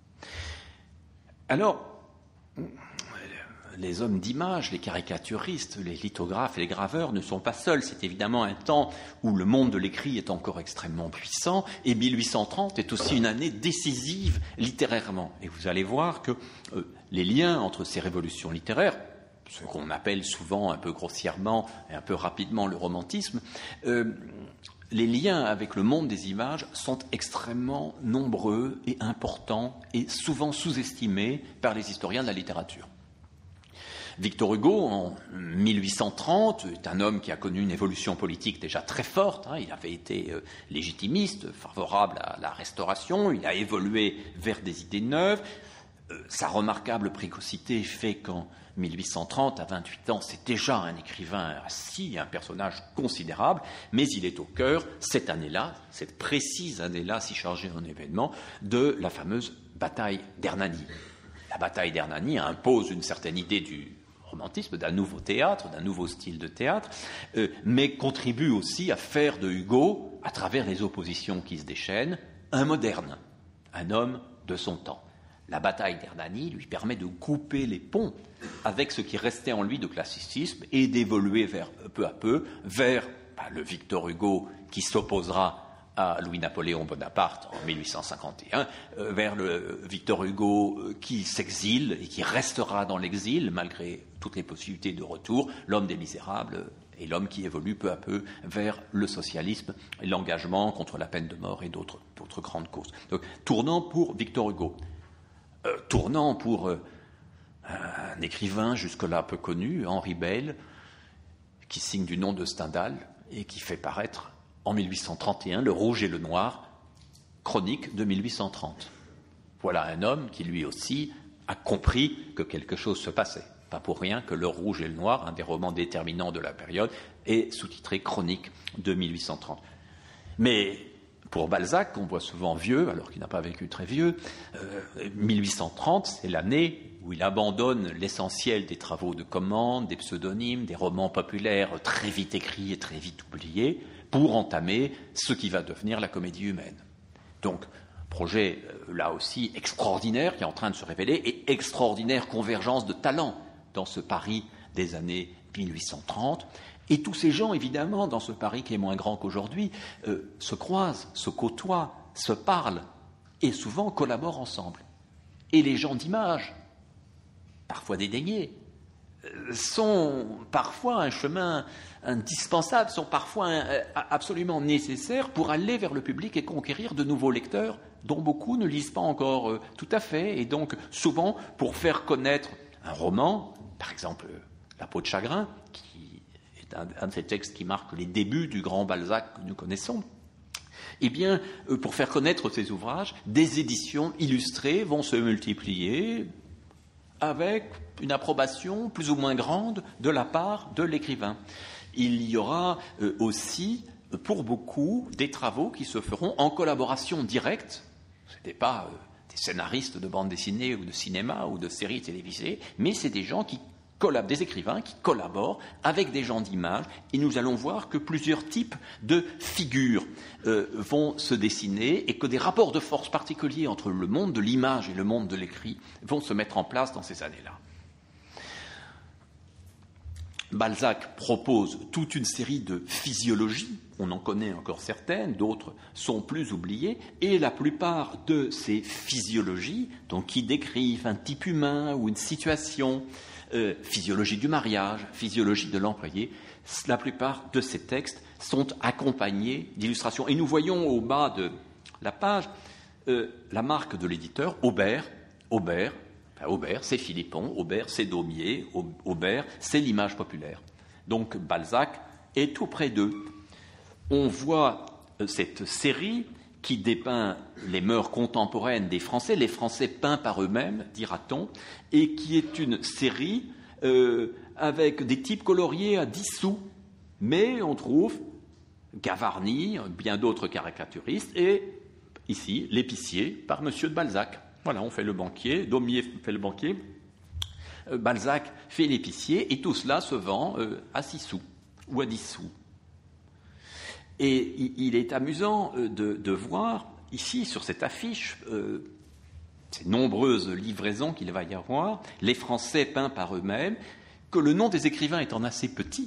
Alors, les hommes d'image, les caricaturistes, les lithographes et les graveurs ne sont pas seuls. C'est évidemment un temps où le monde de l'écrit est encore extrêmement puissant, et 1830 est aussi une année décisive littérairement. Et vous allez voir que les liens entre ces révolutions littéraires, ce qu'on appelle souvent un peu grossièrement et un peu rapidement le romantisme, les liens avec le monde des images sont extrêmement nombreux et importants et souvent sous-estimés par les historiens de la littérature. Victor Hugo, en 1830, est un homme qui a connu une évolution politique déjà très forte. Il avait été légitimiste, favorable à la Restauration, il a évolué vers des idées neuves. Sa remarquable précocité fait qu'en 1830, à 28 ans, c'est déjà un écrivain assis, un personnage considérable, mais il est au cœur, cette année-là, cette précise année-là, si chargée en événements, de la fameuse bataille d'Hernani. La bataille d'Hernani impose une certaine idée du romantisme, d'un nouveau théâtre, d'un nouveau style de théâtre, mais contribue aussi à faire de Hugo, à travers les oppositions qui se déchaînent, un moderne, un homme de son temps. La bataille d'Hernani lui permet de couper les ponts avec ce qui restait en lui de classicisme et d'évoluer peu à peu vers le Victor Hugo qui s'opposera à Louis-Napoléon Bonaparte en 1851, vers le Victor Hugo qui s'exile et qui restera dans l'exil malgré toutes les possibilités de retour, l'homme des Misérables et l'homme qui évolue peu à peu vers le socialisme et l'engagement contre la peine de mort et d'autres grandes causes. Donc, tournant pour Victor Hugo. Tournant pour un écrivain jusque-là peu connu, Henri Beyle, qui signe du nom de Stendhal et qui fait paraître en 1831 Le Rouge et le Noir, chronique de 1830. Voilà un homme qui lui aussi a compris que quelque chose se passait. Pas pour rien que Le Rouge et le Noir, un des romans déterminants de la période, est sous-titré Chronique de 1830. Mais pour Balzac, qu'on voit souvent vieux, alors qu'il n'a pas vécu très vieux, 1830, c'est l'année où il abandonne l'essentiel des travaux de commande, des pseudonymes, des romans populaires très vite écrits et très vite oubliés, pour entamer ce qui va devenir la comédie humaine. Donc, projet, là aussi, extraordinaire, qui est en train de se révéler, et extraordinaire convergence de talents dans ce Paris des années 1830. Et tous ces gens, évidemment, dans ce Paris qui est moins grand qu'aujourd'hui, se croisent, se côtoient, se parlent, et souvent collaborent ensemble. Et les gens d'image, parfois dédaignés, sont parfois un chemin indispensable, sont parfois absolument nécessaires pour aller vers le public et conquérir de nouveaux lecteurs dont beaucoup ne lisent pas encore tout à fait, et donc souvent pour faire connaître un roman, par exemple La peau de chagrin, qui est un de ces textes qui marque les débuts du grand Balzac que nous connaissons. Eh bien, pour faire connaître ces ouvrages, des éditions illustrées vont se multiplier avec une approbation plus ou moins grande de la part de l'écrivain. Il y aura aussi, pour beaucoup, des travaux qui se feront en collaboration directe. Ce n'était pas des scénaristes de bande dessinée ou de cinéma ou de séries télévisées, mais c'est des gens des écrivains qui collaborent avec des gens d'image, et nous allons voir que plusieurs types de figures vont se dessiner et que des rapports de force particuliers entre le monde de l'image et le monde de l'écrit vont se mettre en place dans ces années-là. Balzac propose toute une série de physiologies, on en connaît encore certaines, d'autres sont plus oubliées, et la plupart de ces physiologies, donc qui décrivent un type humain ou une situation, physiologie du mariage, physiologie de l'employé, la plupart de ces textes sont accompagnés d'illustrations. Et nous voyons au bas de la page la marque de l'éditeur, Aubert, c'est Philippon, Aubert, c'est Daumier, Aubert, c'est l'image populaire. Donc Balzac est tout près d'eux. On voit cette série qui dépeint les mœurs contemporaines des Français, les Français peints par eux-mêmes, dira-t-on, et qui est une série avec des types coloriés à 10 sous. Mais on trouve Gavarni, bien d'autres caricaturistes, et ici, l'épicier par M. de Balzac. Voilà, on fait le banquier, Daumier fait le banquier, Balzac fait l'épicier, et tout cela se vend à 6 sous ou à 10 sous. Et il est amusant de voir ici, sur cette affiche, ces nombreuses livraisons qu'il va y avoir, les Français peints par eux-mêmes, que le nom des écrivains étant assez petit,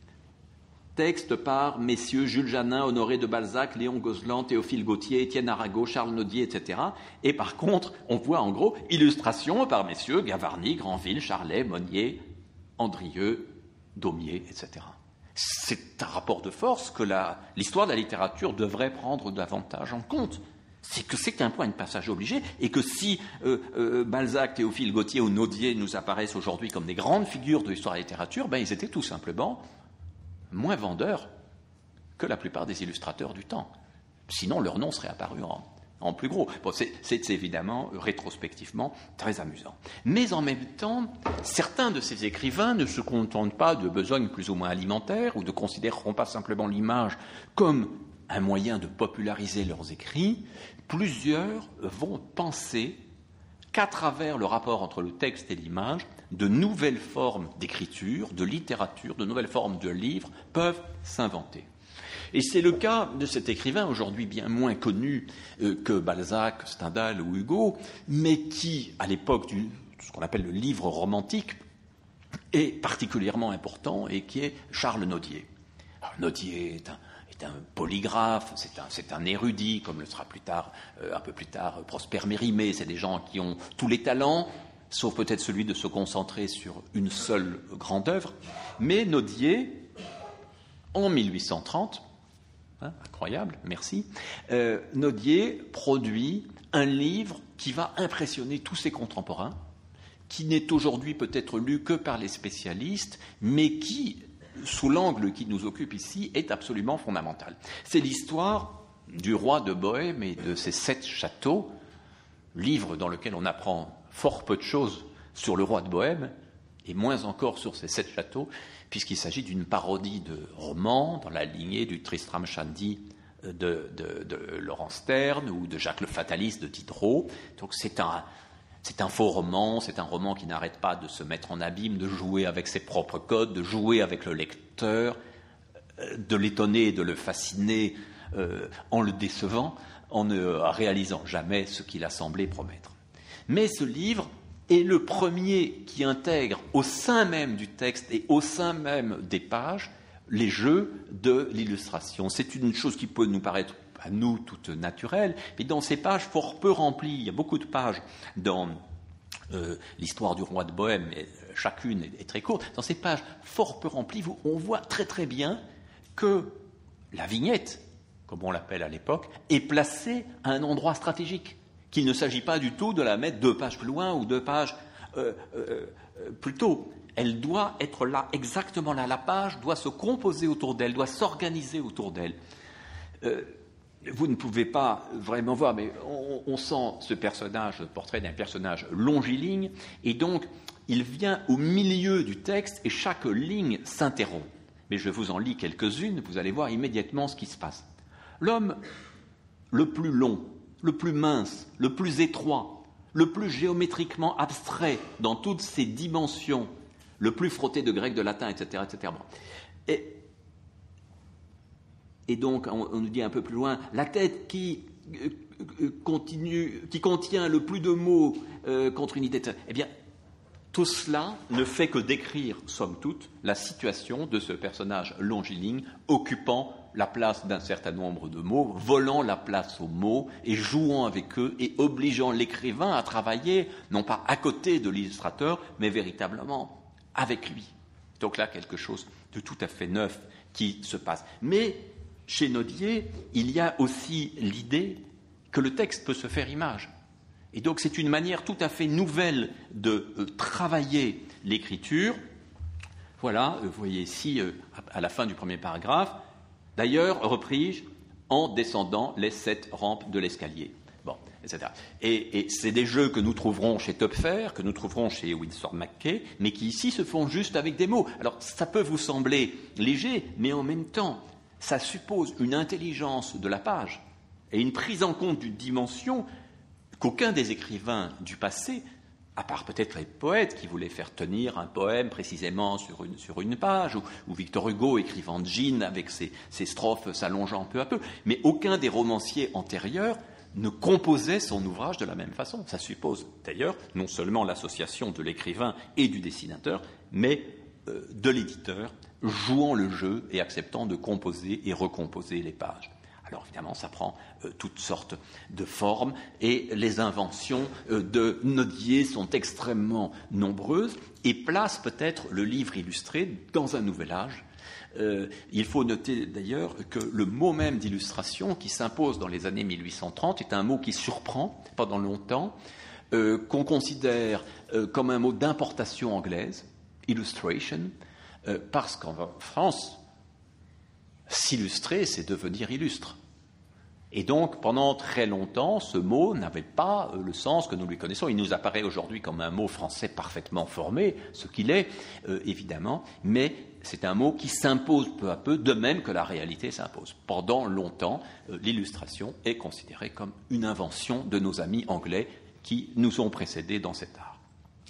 texte par messieurs Jules Janin, Honoré de Balzac, Léon Gozlan, Théophile Gautier, Étienne Arago, Charles Nodier, etc. Et par contre, on voit en gros illustrations par messieurs Gavarni, Granville, Charlet, Monnier, Andrieux, Daumier, etc. C'est un rapport de force que l'histoire de la littérature devrait prendre davantage en compte. C'est que c'est un point de passage obligé, et que si Balzac, Théophile Gautier ou Nodier nous apparaissent aujourd'hui comme des grandes figures de l'histoire de la littérature, ils étaient tout simplement moins vendeurs que la plupart des illustrateurs du temps. Sinon, leur nom serait apparu en plus gros. Bon, c'est évidemment, rétrospectivement, très amusant. Mais en même temps, certains de ces écrivains ne se contentent pas de besognes plus ou moins alimentaires, ou ne considéreront pas simplement l'image comme un moyen de populariser leurs écrits. Plusieurs vont penser qu'à travers le rapport entre le texte et l'image, de nouvelles formes d'écriture, de littérature, de nouvelles formes de livres peuvent s'inventer. Et c'est le cas de cet écrivain, aujourd'hui bien moins connu que Balzac, Stendhal ou Hugo, mais qui, à l'époque de ce qu'on appelle le livre romantique, est particulièrement important, et qui est Charles Nodier. Alors, Nodier est un polygraphe, c'est un érudit, comme le sera un peu plus tard, Prosper Mérimée. C'est des gens qui ont tous les talents, sauf peut-être celui de se concentrer sur une seule grande œuvre. Mais Nodier, en 1830, incroyable, merci, Nodier produit un livre qui va impressionner tous ses contemporains, qui n'est aujourd'hui peut-être lu que par les spécialistes, mais qui, sous l'angle qui nous occupe ici, est absolument fondamental. C'est l'histoire du roi de Bohême et de ses 7 châteaux, livre dans lequel on apprend fort peu de choses sur le roi de Bohême, et moins encore sur ces 7 châteaux, puisqu'il s'agit d'une parodie de roman dans la lignée du Tristram Shandy de Laurent Sterne ou de Jacques le Fataliste de Diderot. Donc c'est un faux roman, c'est un roman qui n'arrête pas de se mettre en abîme, de jouer avec ses propres codes, de jouer avec le lecteur, de l'étonner et de le fasciner en le décevant, en ne réalisant jamais ce qu'il a semblé promettre. Mais ce livre est le premier qui intègre au sein même du texte et au sein même des pages les jeux de l'illustration. C'est une chose qui peut nous paraître à nous toute naturelle, mais dans ces pages fort peu remplies, il y a beaucoup de pages dans l'histoire du roi de Bohême, et chacune est très courte, dans ces pages fort peu remplies, on voit très très bien que la vignette, comme on l'appelle à l'époque, est placée à un endroit stratégique, qu'il ne s'agit pas du tout de la mettre 2 pages plus loin ou 2 pages plus tôt. Elle doit être là, exactement là. La page doit se composer autour d'elle, doit s'organiser autour d'elle. Vous ne pouvez pas vraiment voir, mais on sent ce personnage, le portrait d'un personnage longiligne, et donc il vient au milieu du texte et chaque ligne s'interrompt. Mais je vous en lis quelques-unes, vous allez voir immédiatement ce qui se passe. L'homme le plus long, le plus mince, le plus étroit, le plus géométriquement abstrait dans toutes ses dimensions, le plus frotté de grec, de latin, etc. etc. Bon. Et donc, on nous dit un peu plus loin, la tête qui contient le plus de mots contre une idée. Eh bien, Tout cela ne fait que décrire, somme toute, la situation de ce personnage longiligne occupant la place d'un certain nombre de mots, volant la place aux mots et jouant avec eux et obligeant l'écrivain à travailler, non pas à côté de l'illustrateur, mais véritablement avec lui. Donc là, quelque chose de tout à fait neuf qui se passe. Mais chez Nodier, il y a aussi l'idée que le texte peut se faire image. Et donc c'est une manière tout à fait nouvelle de travailler l'écriture. Voilà, vous voyez ici, à la fin du premier paragraphe, d'ailleurs, repris-je, en descendant les 7 rampes de l'escalier. Bon, etc. Et c'est des jeux que nous trouverons chez Töpffer, que nous trouverons chez Winsor McCay, mais qui ici se font juste avec des mots. Alors, ça peut vous sembler léger, mais en même temps, ça suppose une intelligence de la page et une prise en compte d'une dimension qu'aucun des écrivains du passé, à part peut-être les poètes qui voulaient faire tenir un poème précisément sur une page, ou Victor Hugo écrivant Jean avec ses strophes s'allongeant peu à peu, mais aucun des romanciers antérieurs ne composait son ouvrage de la même façon. Ça suppose d'ailleurs non seulement l'association de l'écrivain et du dessinateur, mais de l'éditeur, jouant le jeu et acceptant de composer et recomposer les pages. Alors évidemment, ça prend toutes sortes de formes et les inventions de Nodier sont extrêmement nombreuses et placent peut-être le livre illustré dans un nouvel âge. Il faut noter d'ailleurs que le mot même d'illustration qui s'impose dans les années 1830 est un mot qui surprend pendant longtemps, qu'on considère comme un mot d'importation anglaise, illustration, parce qu'en France, s'illustrer, c'est devenir illustre. Et donc, pendant très longtemps, ce mot n'avait pas le sens que nous lui connaissons. Il nous apparaît aujourd'hui comme un mot français parfaitement formé, ce qu'il est, évidemment, mais c'est un mot qui s'impose peu à peu, de même que la réalité s'impose. Pendant longtemps, l'illustration est considérée comme une invention de nos amis anglais qui nous ont précédés dans cet art.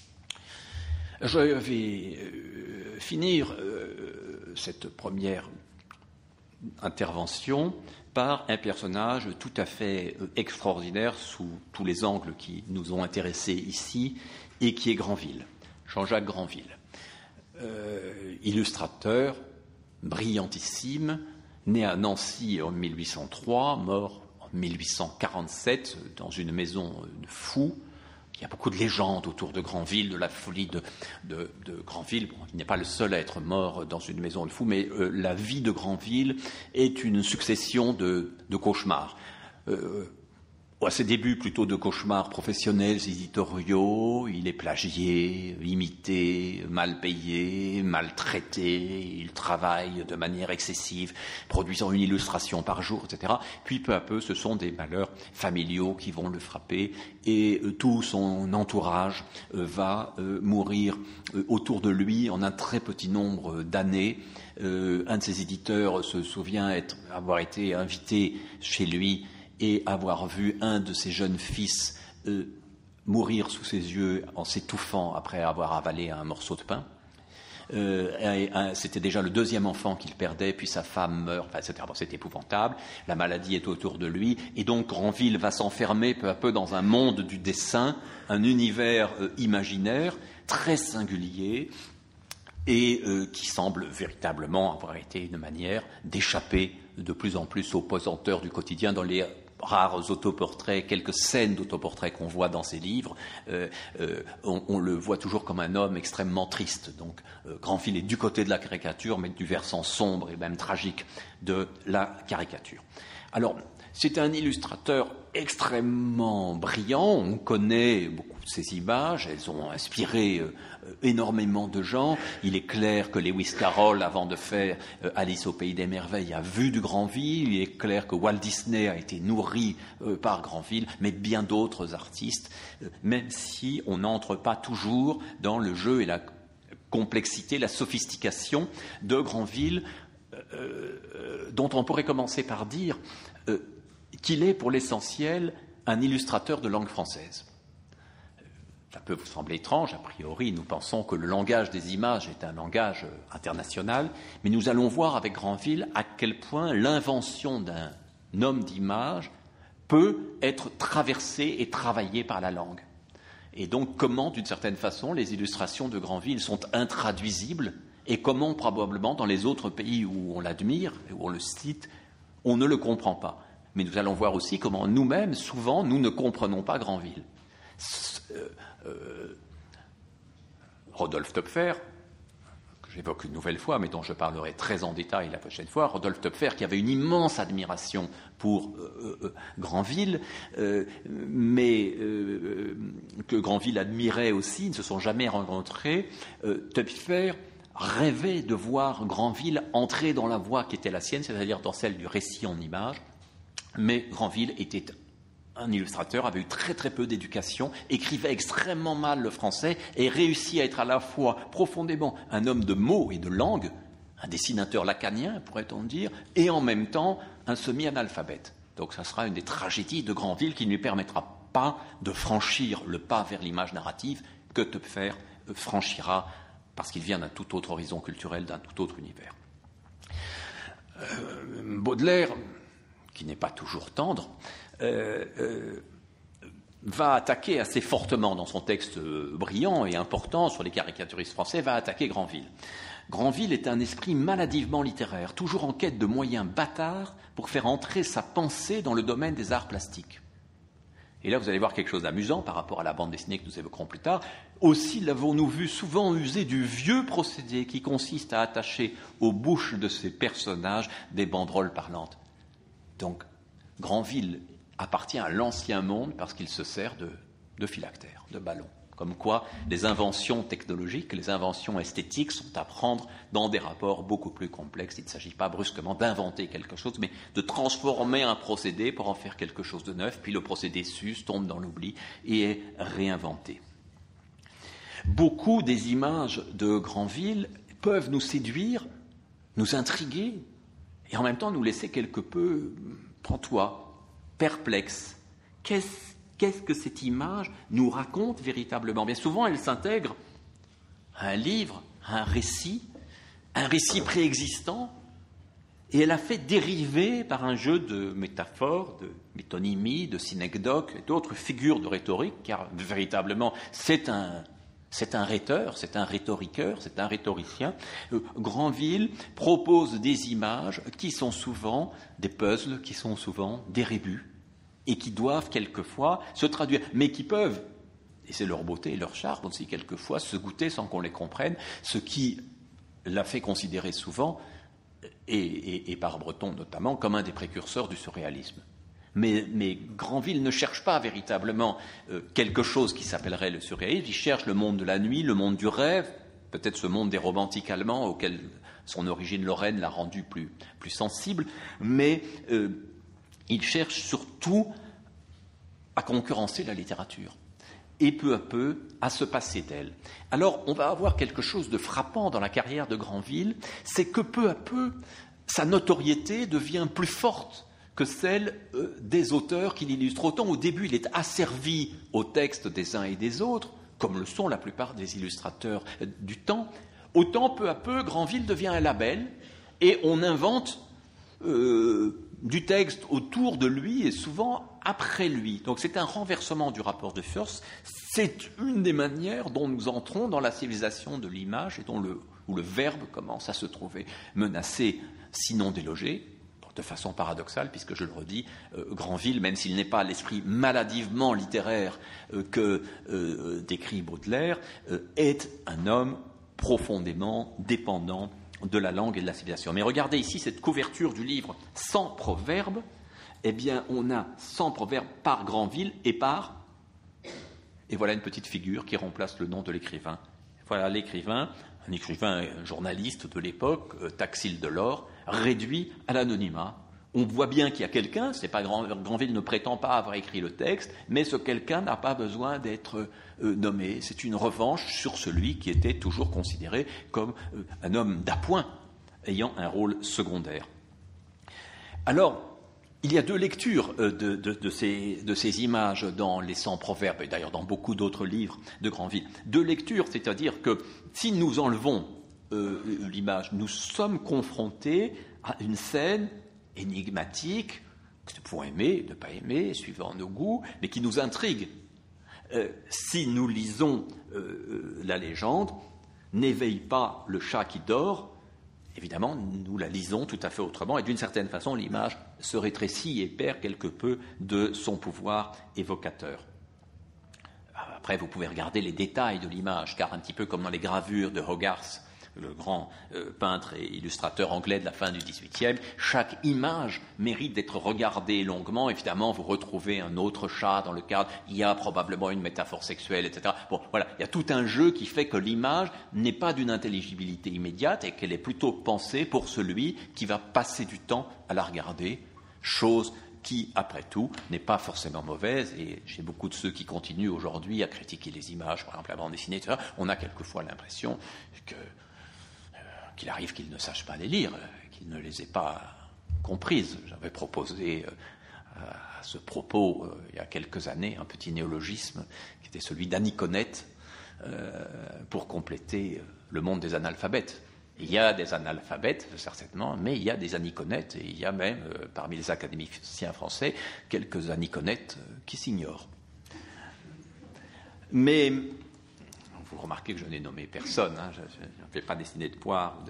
Je vais finir cette première intervention par un personnage tout à fait extraordinaire sous tous les angles qui nous ont intéressés ici et qui est Granville, Jean-Jacques Granville. Illustrateur brillantissime, né à Nancy en 1803, mort en 1847 dans une maison de fous. Il y a beaucoup de légendes autour de Granville, de la folie de Granville. Bon, il n'est pas le seul à être mort dans une maison de fous, mais la vie de Granville est une succession de cauchemars. À ses débuts, plutôt de cauchemars professionnels, éditoriaux. Il est plagié, imité, mal payé, maltraité. Il travaille de manière excessive, produisant une illustration par jour, etc. Puis, peu à peu, ce sont des malheurs familiaux qui vont le frapper et tout son entourage va mourir autour de lui en un très petit nombre d'années. Un de ses éditeurs se souvient avoir été invité chez lui et avoir vu un de ses jeunes fils mourir sous ses yeux en s'étouffant après avoir avalé un morceau de pain. C'était déjà le deuxième enfant qu'il perdait, puis sa femme meurt, etc. Bon, c'est épouvantable, la maladie est autour de lui, et donc Granville va s'enfermer peu à peu dans un monde du dessin, un univers imaginaire très singulier, et qui semble véritablement avoir été une manière d'échapper de plus en plus aux pesanteurs du quotidien dans les rares autoportraits, quelques scènes d'autoportraits qu'on voit dans ses livres, on le voit toujours comme un homme extrêmement triste. Donc Granville est du côté de la caricature, mais du versant sombre et même tragique de la caricature. Alors, c'est un illustrateur extrêmement brillant, on connaît beaucoup de ses images, elles ont inspiré énormément de gens. Il est clair que Lewis Carroll, avant de faire Alice au Pays des Merveilles, a vu du Granville. Il est clair que Walt Disney a été nourri par Granville, mais bien d'autres artistes, même si on n'entre pas toujours dans le jeu et la complexité, la sophistication de Granville, dont on pourrait commencer par dire qu'il est pour l'essentiel un illustrateur de langue française. Ça peut vous sembler étrange, a priori nous pensons que le langage des images est un langage international, mais nous allons voir avec Granville à quel point l'invention d'un homme d'image peut être traversée et travaillée par la langue. Et donc, comment, d'une certaine façon, les illustrations de Granville sont intraduisibles et comment, probablement, dans les autres pays où on l'admire, où on le cite, on ne le comprend pas. Mais nous allons voir aussi comment nous-mêmes, souvent, nous ne comprenons pas Granville. Rodolphe Töpffer, que j'évoque une nouvelle fois, mais dont je parlerai très en détail la prochaine fois, Rodolphe Töpffer, qui avait une immense admiration pour Granville, mais que Granville admirait aussi, ils ne se sont jamais rencontrés. Töpffer rêvait de voir Granville entrer dans la voie qui était la sienne, c'est-à-dire dans celle du récit en images, mais Granville était un illustrateur, avait eu très très peu d'éducation, écrivait extrêmement mal le français et réussit à être à la fois profondément un homme de mots et de langue, un dessinateur lacanien, pourrait-on dire, et en même temps un semi-analphabète. Donc ça sera une des tragédies de Granville qui ne lui permettra pas de franchir le pas vers l'image narrative que Töpffer franchira parce qu'il vient d'un tout autre horizon culturel, d'un tout autre univers. Baudelaire, qui n'est pas toujours tendre, va attaquer assez fortement dans son texte brillant et important sur les caricaturistes français, va attaquer Granville. Granville est un esprit maladivement littéraire, toujours en quête de moyens bâtards pour faire entrer sa pensée dans le domaine des arts plastiques. Et là, vous allez voir quelque chose d'amusant par rapport à la bande dessinée que nous évoquerons plus tard. Aussi l'avons-nous vu souvent user du vieux procédé qui consiste à attacher aux bouches de ses personnages des banderoles parlantes. Donc, Granville appartient à l'ancien monde parce qu'il se sert de phylactères, de ballons. Comme quoi, les inventions technologiques, les inventions esthétiques sont à prendre dans des rapports beaucoup plus complexes. Il ne s'agit pas brusquement d'inventer quelque chose, mais de transformer un procédé pour en faire quelque chose de neuf, puis le procédé s'use, tombe dans l'oubli et est réinventé. Beaucoup des images de Granville peuvent nous séduire, nous intriguer, et en même temps nous laisser quelque peu pantois, perplexes. Qu'est-ce que cette image nous raconte véritablement? Bien souvent, elle s'intègre à un livre, à un récit préexistant, et elle a fait dériver par un jeu de métaphores, de métonymie, de synecdoques et d'autres figures de rhétorique, car véritablement, c'est un rhéteur, c'est un rhétoriqueur, c'est un rhétoricien. Granville propose des images qui sont souvent des puzzles, qui sont souvent des rébus, et qui doivent quelquefois se traduire, mais qui peuvent, et c'est leur beauté et leur charme aussi quelquefois, se goûter sans qu'on les comprenne, ce qui l'a fait considérer souvent, et par Breton notamment, comme un des précurseurs du surréalisme. Mais Granville ne cherche pas véritablement quelque chose qui s'appellerait le surréalisme, il cherche le monde de la nuit, le monde du rêve, peut-être ce monde des romantiques allemands auquel son origine lorraine l'a rendu plus sensible, mais il cherche surtout à concurrencer la littérature et peu à peu à se passer d'elle. Alors on va avoir quelque chose de frappant dans la carrière de Granville, c'est que peu à peu sa notoriété devient plus forte que celle des auteurs qui l'illustrent. Autant au début il est asservi au texte des uns et des autres, comme le sont la plupart des illustrateurs du temps, autant peu à peu Granville devient un label et on invente du texte autour de lui et souvent après lui. Donc c'est un renversement du rapport de force. C'est une des manières dont nous entrons dans la civilisation de l'image et où le verbe commence à se trouver menacé, sinon délogé, de façon paradoxale, puisque je le redis, Granville, même s'il n'est pas l'esprit maladivement littéraire que décrit Baudelaire, est un homme profondément dépendant de la langue et de la civilisation. Mais regardez ici cette couverture du livre sans proverbe. Eh bien, on a 100 proverbes par Granville et voilà une petite figure qui remplace le nom de l'écrivain. Voilà l'écrivain, un journaliste de l'époque, Taxil Delors, réduit à l'anonymat. On voit bien qu'il y a quelqu'un, c'est pas Granville ne prétend pas avoir écrit le texte, mais ce quelqu'un n'a pas besoin d'être nommé. C'est une revanche sur celui qui était toujours considéré comme un homme d'appoint, ayant un rôle secondaire. Alors, il y a deux lectures de ces images dans les 100 proverbes, et d'ailleurs dans beaucoup d'autres livres de Granville. Deux lectures, c'est-à-dire que si nous enlevons l'image, nous sommes confrontés à une scène énigmatique, que nous pouvons aimer, ne pas aimer, suivant nos goûts, mais qui nous intrigue. si nous lisons la légende, n'éveille pas le chat qui dort, évidemment, nous la lisons tout à fait autrement, et d'une certaine façon, l'image se rétrécit et perd quelque peu de son pouvoir évocateur. Après, vous pouvez regarder les détails de l'image, car un petit peu comme dans les gravures de Hogarth, le grand peintre et illustrateur anglais de la fin du XVIIIe, chaque image mérite d'être regardée longuement. Évidemment, vous retrouvez un autre chat dans le cadre, il y a probablement une métaphore sexuelle, etc. Bon, voilà, il y a tout un jeu qui fait que l'image n'est pas d'une intelligibilité immédiate et qu'elle est plutôt pensée pour celui qui va passer du temps à la regarder, chose qui, après tout, n'est pas forcément mauvaise, et chez beaucoup de ceux qui continuent aujourd'hui à critiquer les images, par exemple la bande dessinée, etc., on a quelquefois l'impression qu'il arrive qu'ils ne sachent pas les lire, qu'ils ne les aient pas comprises. J'avais proposé à ce propos, il y a quelques années, un petit néologisme qui était celui d'aniconète pour compléter le monde des analphabètes. Il y a des analphabètes, certainement, mais il y a des aniconètes, et il y a même, parmi les académiciens français, quelques aniconètes qui s'ignorent. Mais vous remarquez que je n'ai nommé personne, hein, je ne fais pas dessiner de poire.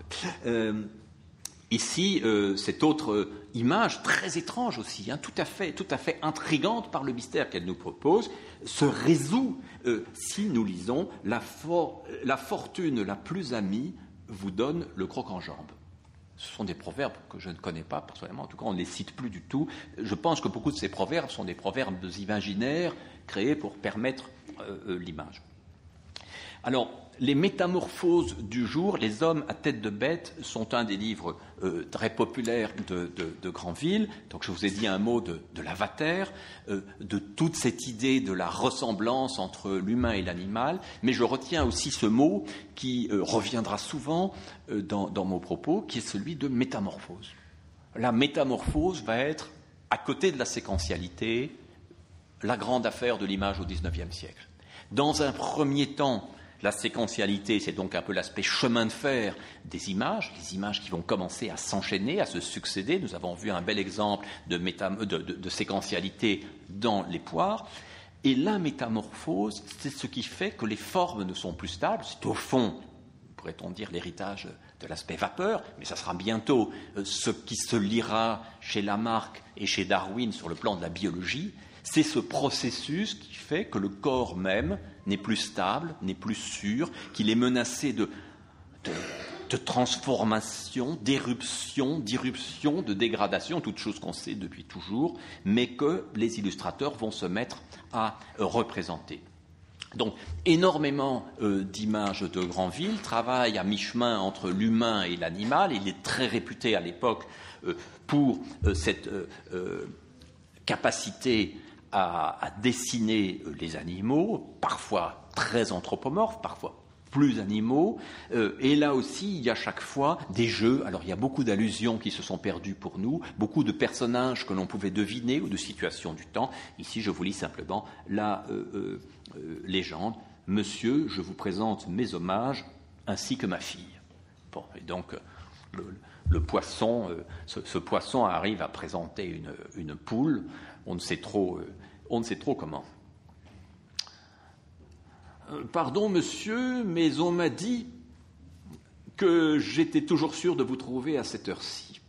Ici, cette autre image, très étrange aussi, hein, tout à fait intrigante par le mystère qu'elle nous propose, se résout si nous lisons « La fortune la plus amie vous donne le croc en jambe ». Ce sont des proverbes que je ne connais pas personnellement, en tout cas on ne les cite plus du tout. Je pense que beaucoup de ces proverbes sont des proverbes imaginaires créés pour permettre l'image. Alors, les métamorphoses du jour, les hommes à tête de bête, sont un des livres très populaires de Granville. Donc, je vous ai dit un mot de Lavater, de toute cette idée de la ressemblance entre l'humain et l'animal. Mais je retiens aussi ce mot qui reviendra souvent dans mon propos, qui est celui de métamorphose. La métamorphose va être, à côté de la séquentialité, la grande affaire de l'image au XIXe siècle. Dans un premier temps, la séquentialité, c'est donc un peu l'aspect chemin de fer des images, les images qui vont commencer à s'enchaîner, à se succéder. Nous avons vu un bel exemple de séquentialité dans les poires. Et la métamorphose, c'est ce qui fait que les formes ne sont plus stables. C'est au fond, pourrait-on dire, l'héritage de l'aspect vapeur, mais ça sera bientôt ce qui se lira chez Lamarck et chez Darwin sur le plan de la biologie. C'est ce processus qui fait que le corps même n'est plus stable, n'est plus sûr, qu'il est menacé de transformation, d'éruption, d'irruption, de dégradation, toutes choses qu'on sait depuis toujours, mais que les illustrateurs vont se mettre à représenter. Donc, énormément d'images de Granville travaillent à mi-chemin entre l'humain et l'animal. Il est très réputé à l'époque pour cette capacité à dessiner les animaux, parfois très anthropomorphes, parfois plus animaux, et là aussi il y a chaque fois des jeux. Alors il y a beaucoup d'allusions qui se sont perdues pour nous, beaucoup de personnages que l'on pouvait deviner ou de situations du temps. Ici je vous lis simplement la légende. Monsieur, je vous présente mes hommages ainsi que ma fille. Bon, et donc le poisson, ce poisson arrive à présenter une poule. On ne sait trop comment. Pardon, monsieur, mais on m'a dit que j'étais toujours sûr de vous trouver à cette heure-ci.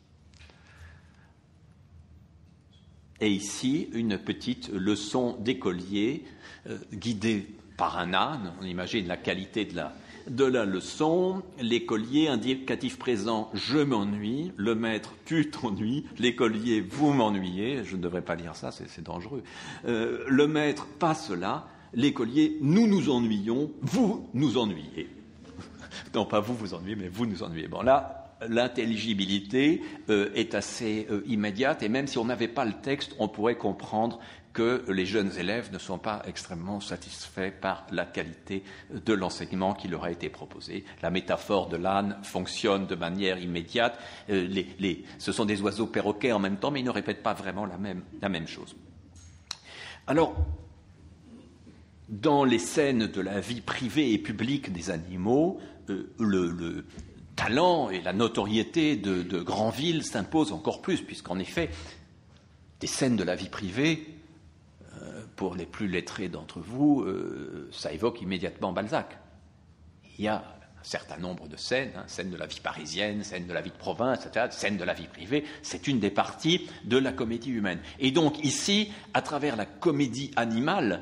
Et ici, une petite leçon d'écolier guidée par un âne. On imagine la qualité de la leçon. L'écolier, indicatif présent, je m'ennuie. Le maître, tu t'ennuies. L'écolier, vous m'ennuyez. Je ne devrais pas lire ça, c'est dangereux. Le maître, pas cela. L'écolier, nous nous ennuyons, vous nous ennuyez. Non, pas vous vous ennuyez, mais vous nous ennuyez. Bon, là, l'intelligibilité est assez immédiate, et même si on n'avait pas le texte, on pourrait comprendre que les jeunes élèves ne sont pas extrêmement satisfaits par la qualité de l'enseignement qui leur a été proposé. La métaphore de l'âne fonctionne de manière immédiate. Ce sont des oiseaux perroquets en même temps, mais ils ne répètent pas vraiment la même chose. Alors, dans les scènes de la vie privée et publique des animaux, le talent et la notoriété de Granville s'imposent encore plus, puisqu'en effet, des scènes de la vie privée pour les plus lettrés d'entre vous, ça évoque immédiatement Balzac. Il y a un certain nombre de scènes, scènes de la vie parisienne, scènes de la vie de province, etc., scènes de la vie privée, c'est une des parties de la comédie humaine. Et donc ici, à travers la comédie animale,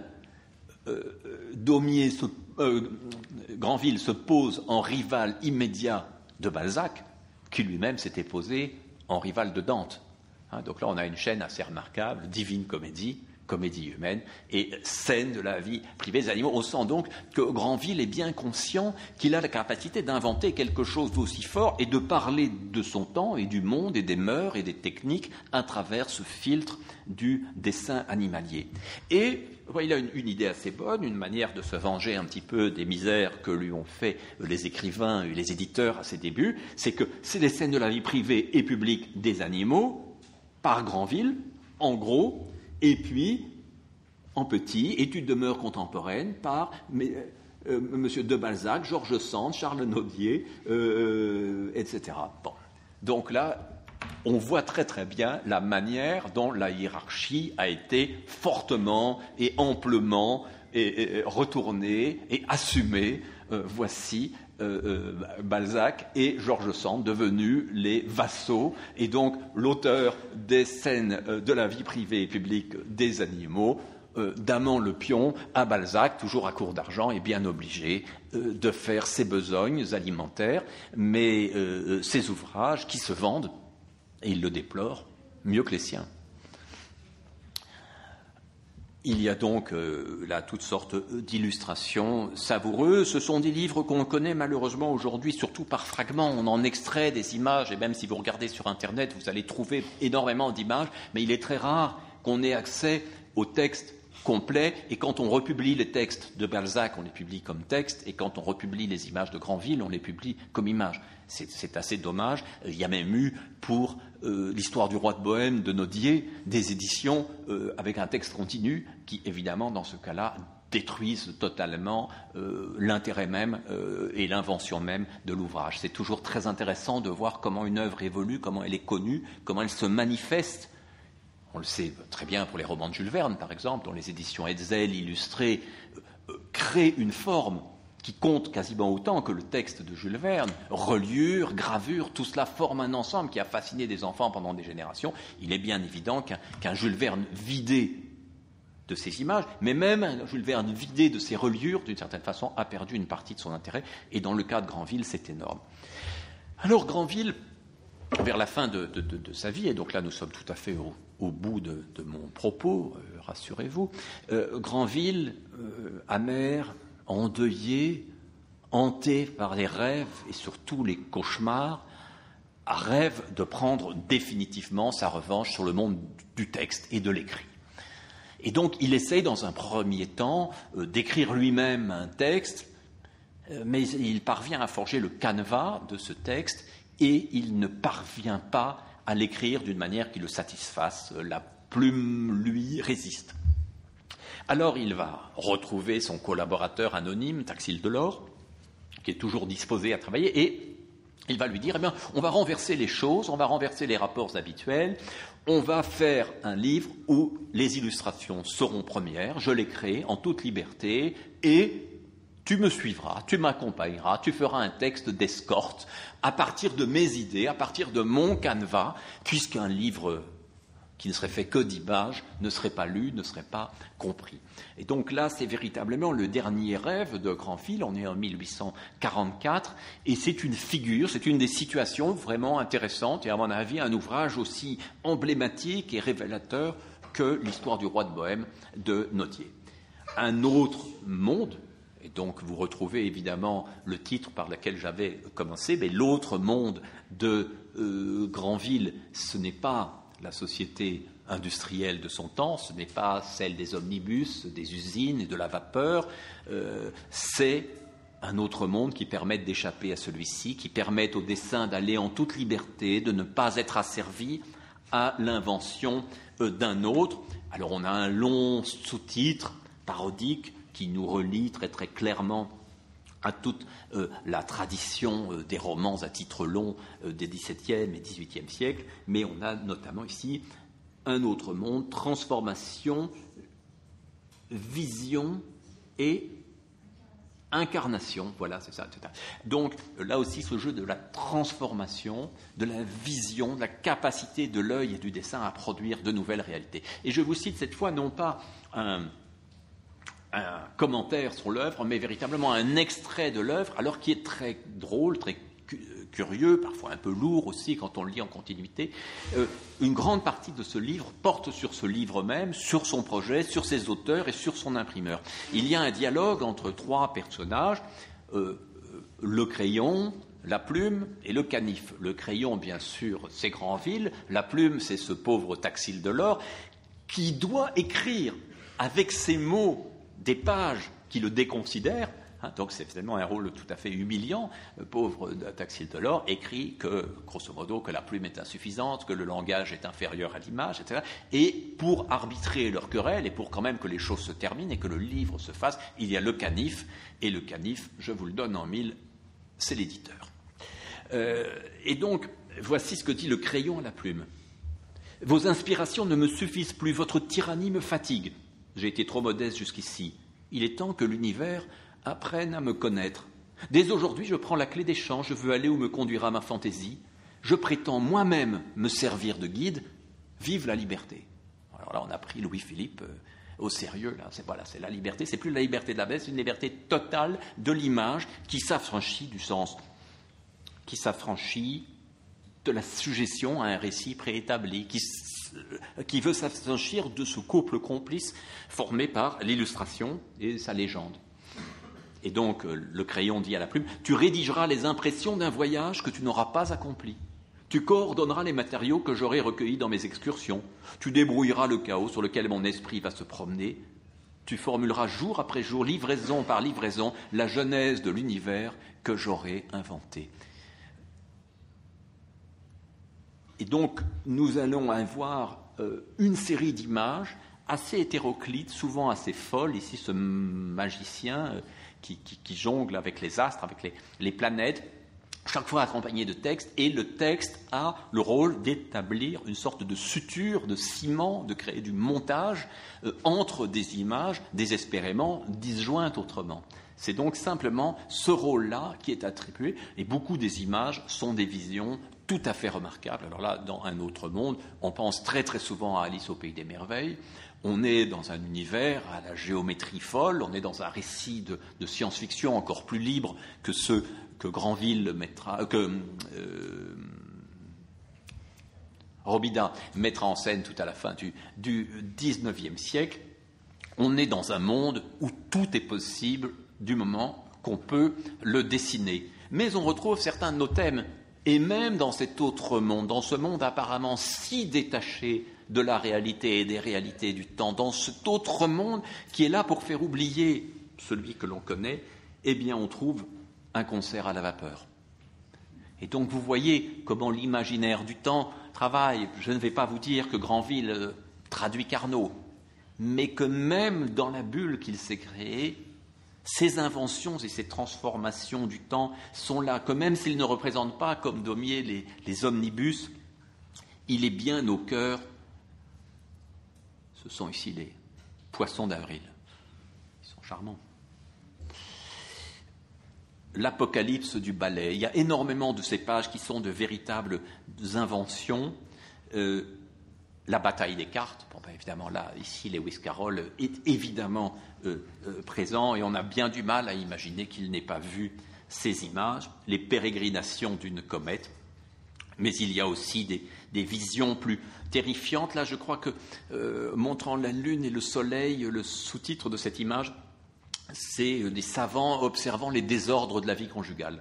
Granville se pose en rival immédiat de Balzac, qui lui-même s'était posé en rival de Dante. Donc là, on a une chaîne assez remarquable, divine comédie, comédie humaine et scène de la vie privée des animaux. On sent donc que Granville est bien conscient qu'il a la capacité d'inventer quelque chose d'aussi fort et de parler de son temps et du monde et des mœurs et des techniques à travers ce filtre du dessin animalier. Et il a une idée assez bonne, une manière de se venger un petit peu des misères que lui ont fait les écrivains et les éditeurs à ses débuts, c'est que c'est les scènes de la vie privée et publique des animaux par Granville, en gros, et puis, en petit, études de mœurs contemporaines par Monsieur de Balzac, Georges Sand, Charles Nodier, etc. Bon. Donc là, on voit très très bien la manière dont la hiérarchie a été fortement et amplement retournée et assumée. Voici Balzac et Georges Sand devenus les vassaux, et donc l'auteur des scènes de la vie privée et publique des animaux, damant le pion à Balzac, toujours à court d'argent et bien obligé de faire ses besognes alimentaires, mais ses ouvrages qui se vendent, et il le déplore, mieux que les siens. Il y a donc là toutes sortes d'illustrations savoureuses. Ce sont des livres qu'on connaît malheureusement aujourd'hui, surtout par fragments. On en extrait des images, et même si vous regardez sur Internet, vous allez trouver énormément d'images, mais il est très rare qu'on ait accès aux textes complets. Et quand on republie les textes de Balzac, on les publie comme textes, et quand on republie les images de Granville, on les publie comme images. C'est assez dommage. Il y a même eu pour l'histoire du roi de Bohême de Nodier des éditions avec un texte continu qui, évidemment, dans ce cas-là, détruisent totalement l'intérêt même et l'invention même de l'ouvrage. C'est toujours très intéressant de voir comment une œuvre évolue, comment elle est connue, comment elle se manifeste. On le sait très bien pour les romans de Jules Verne, par exemple, dont les éditions Hetzel illustrées créent une forme qui compte quasiment autant que le texte de Jules Verne. Reliure, gravure, tout cela forme un ensemble qui a fasciné des enfants pendant des générations. Il est bien évident qu'un Jules Verne vidé de ses images, mais même un Jules Verne vidé de ses reliures, d'une certaine façon, a perdu une partie de son intérêt. Et dans le cas de Granville, c'est énorme. Alors Granville, vers la fin de sa vie, et donc là nous sommes tout à fait au bout de mon propos, rassurez-vous, Granville, amer, endeuillé, hanté par les rêves et surtout les cauchemars, rêve de prendre définitivement sa revanche sur le monde du texte et de l'écrit. Et donc il essaye dans un premier temps d'écrire lui-même un texte, mais il parvient à forger le canevas de ce texte et il ne parvient pas à l'écrire d'une manière qui le satisfasse. La plume lui résiste. Alors il va retrouver son collaborateur anonyme, Taxil Delors, qui est toujours disposé à travailler, et il va lui dire, on va renverser les choses, on va renverser les rapports habituels, on va faire un livre où les illustrations seront premières, je les crée en toute liberté, et tu me suivras, tu m'accompagneras, tu feras un texte d'escorte à partir de mes idées, à partir de mon canevas, puisqu'un livre qui ne serait fait que d'images, ne serait pas lu, ne serait pas compris. Et donc là, c'est véritablement le dernier rêve de Granville, on est en 1844, et c'est une figure, c'est une des situations vraiment intéressantes, et à mon avis, un ouvrage aussi emblématique et révélateur que l'histoire du roi de Bohême de Nodier. Un autre monde, et donc vous retrouvez évidemment le titre par lequel j'avais commencé, mais l'autre monde de Granville, ce n'est pas la société industrielle de son temps, ce n'est pas celle des omnibus, des usines et de la vapeur, c'est un autre monde qui permet d'échapper à celui-ci, qui permet au dessin d'aller en toute liberté, de ne pas être asservi à l'invention d'un autre. Alors on a un long sous-titre parodique qui nous relie très très clairement à toute la tradition des romans à titre long des XVIIe et XVIIIe siècles, mais on a notamment ici un autre monde, transformation vision et incarnation. Voilà, c'est ça. Donc, là aussi, ce jeu de la transformation, de la vision, de la capacité de l'œil et du dessin à produire de nouvelles réalités. Et je vous cite cette fois non pas un commentaire sur l'œuvre, mais véritablement un extrait de l'œuvre, alors qui est très drôle, très curieux, parfois un peu lourd aussi quand on le lit en continuité. Une grande partie de ce livre porte sur ce livre même, sur son projet, sur ses auteurs et sur son imprimeur. Il y a un dialogue entre trois personnages, le crayon, la plume et le canif. Le crayon, bien sûr, c'est Granville, la plume, c'est ce pauvre Taxil Delord, qui doit écrire avec ses mots des pages qui le déconsidèrent. Donc c'est finalement un rôle tout à fait humiliant. Le pauvre Taxil Delord écrit que, grosso modo, que la plume est insuffisante, que le langage est inférieur à l'image, etc. Et pour arbitrer leur querelle, et pour quand même que les choses se terminent et que le livre se fasse, il y a le canif. Et le canif, je vous le donne en mille, c'est l'éditeur. Et donc, voici ce que dit le crayon à la plume. « Vos inspirations ne me suffisent plus, votre tyrannie me fatigue. J'ai été trop modeste jusqu'ici. Il est temps que l'univers apprenne à me connaître. Dès aujourd'hui, je prends la clé des champs, je veux aller où me conduira ma fantaisie. Je prétends moi-même me servir de guide. Vive la liberté. » Alors là, on a pris Louis-Philippe au sérieux. Là, c'est la liberté. C'est plus la liberté de la bête, c'est une liberté totale de l'image qui s'affranchit du sens, qui s'affranchit de la suggestion à un récit préétabli, qui veut s'affranchir de ce couple complice formé par l'illustration et sa légende. Et donc, le crayon dit à la plume, « Tu rédigeras les impressions d'un voyage que tu n'auras pas accompli. Tu coordonneras les matériaux que j'aurai recueillis dans mes excursions. Tu débrouilleras le chaos sur lequel mon esprit va se promener. Tu formuleras jour après jour, livraison par livraison, la genèse de l'univers que j'aurai inventé. » Et donc, nous allons avoir une série d'images assez hétéroclites, souvent assez folles. Ici, ce magicien qui jongle avec les astres, avec les planètes, chaque fois accompagné de textes. Et le texte a le rôle d'établir une sorte de suture, de ciment, de créer du montage entre des images désespérément disjointes autrement. C'est donc simplement ce rôle-là qui est attribué, et beaucoup des images sont des visions tout à fait remarquables. Alors là, dans un autre monde, on pense très très souvent à Alice au Pays des Merveilles. On est dans un univers à la géométrie folle, on est dans un récit de science-fiction encore plus libre que ceux que Granville Robida mettra en scène tout à la fin du XIXe siècle. On est dans un monde où tout est possible du moment qu'on peut le dessiner. Mais on retrouve certains de nos thèmes, et même dans cet autre monde, dans ce monde apparemment si détaché de la réalité et des réalités du temps, dans cet autre monde qui est là pour faire oublier celui que l'on connaît, eh bien on trouve un concert à la vapeur. Et donc vous voyez comment l'imaginaire du temps travaille. Je ne vais pas vous dire que Granville traduit Carnot, mais que même dans la bulle qu'il s'est créée, ces inventions et ces transformations du temps sont là, que même s'ils ne représentent pas, comme Daumier, les omnibus, il est bien au cœur. Ce sont ici les poissons d'avril. Ils sont charmants. L'Apocalypse du ballet. Il y a énormément de ces pages qui sont de véritables inventions. La bataille des cartes, bon, ben évidemment là, ici, Lewis Carroll est évidemment présent et on a bien du mal à imaginer qu'il n'ait pas vu ces images, les pérégrinations d'une comète, mais il y a aussi des visions plus terrifiantes. Là, je crois que montrant la lune et le soleil, le sous-titre de cette image, c'est des savants observant les désordres de la vie conjugale.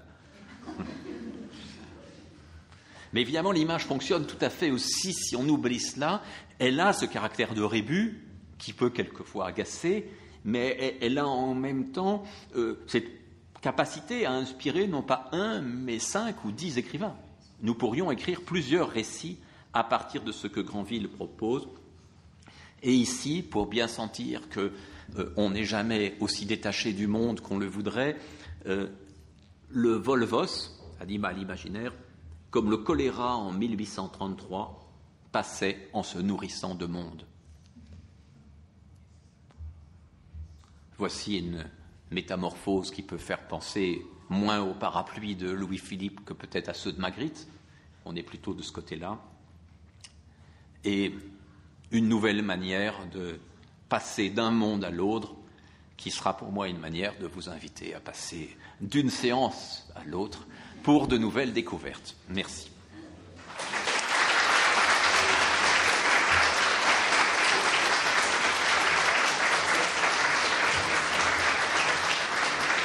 Mais évidemment, l'image fonctionne tout à fait aussi, si on oublie cela. Elle a ce caractère de rébus, qui peut quelquefois agacer, mais elle a en même temps cette capacité à inspirer non pas 1, mais 5 ou 10 écrivains. Nous pourrions écrire plusieurs récits à partir de ce que Granville propose. Et ici, pour bien sentir qu'on n'est jamais aussi détaché du monde qu'on le voudrait, le Volvos, animal imaginaire, comme le choléra en 1833, passait en se nourrissant de monde. Voici une métamorphose qui peut faire penser moins au parapluie de Louis-Philippe que peut-être à ceux de Magritte. On est plutôt de ce côté-là. Et une nouvelle manière de passer d'un monde à l'autre, qui sera pour moi une manière de vous inviter à passer d'une séance à l'autre pour de nouvelles découvertes. Merci.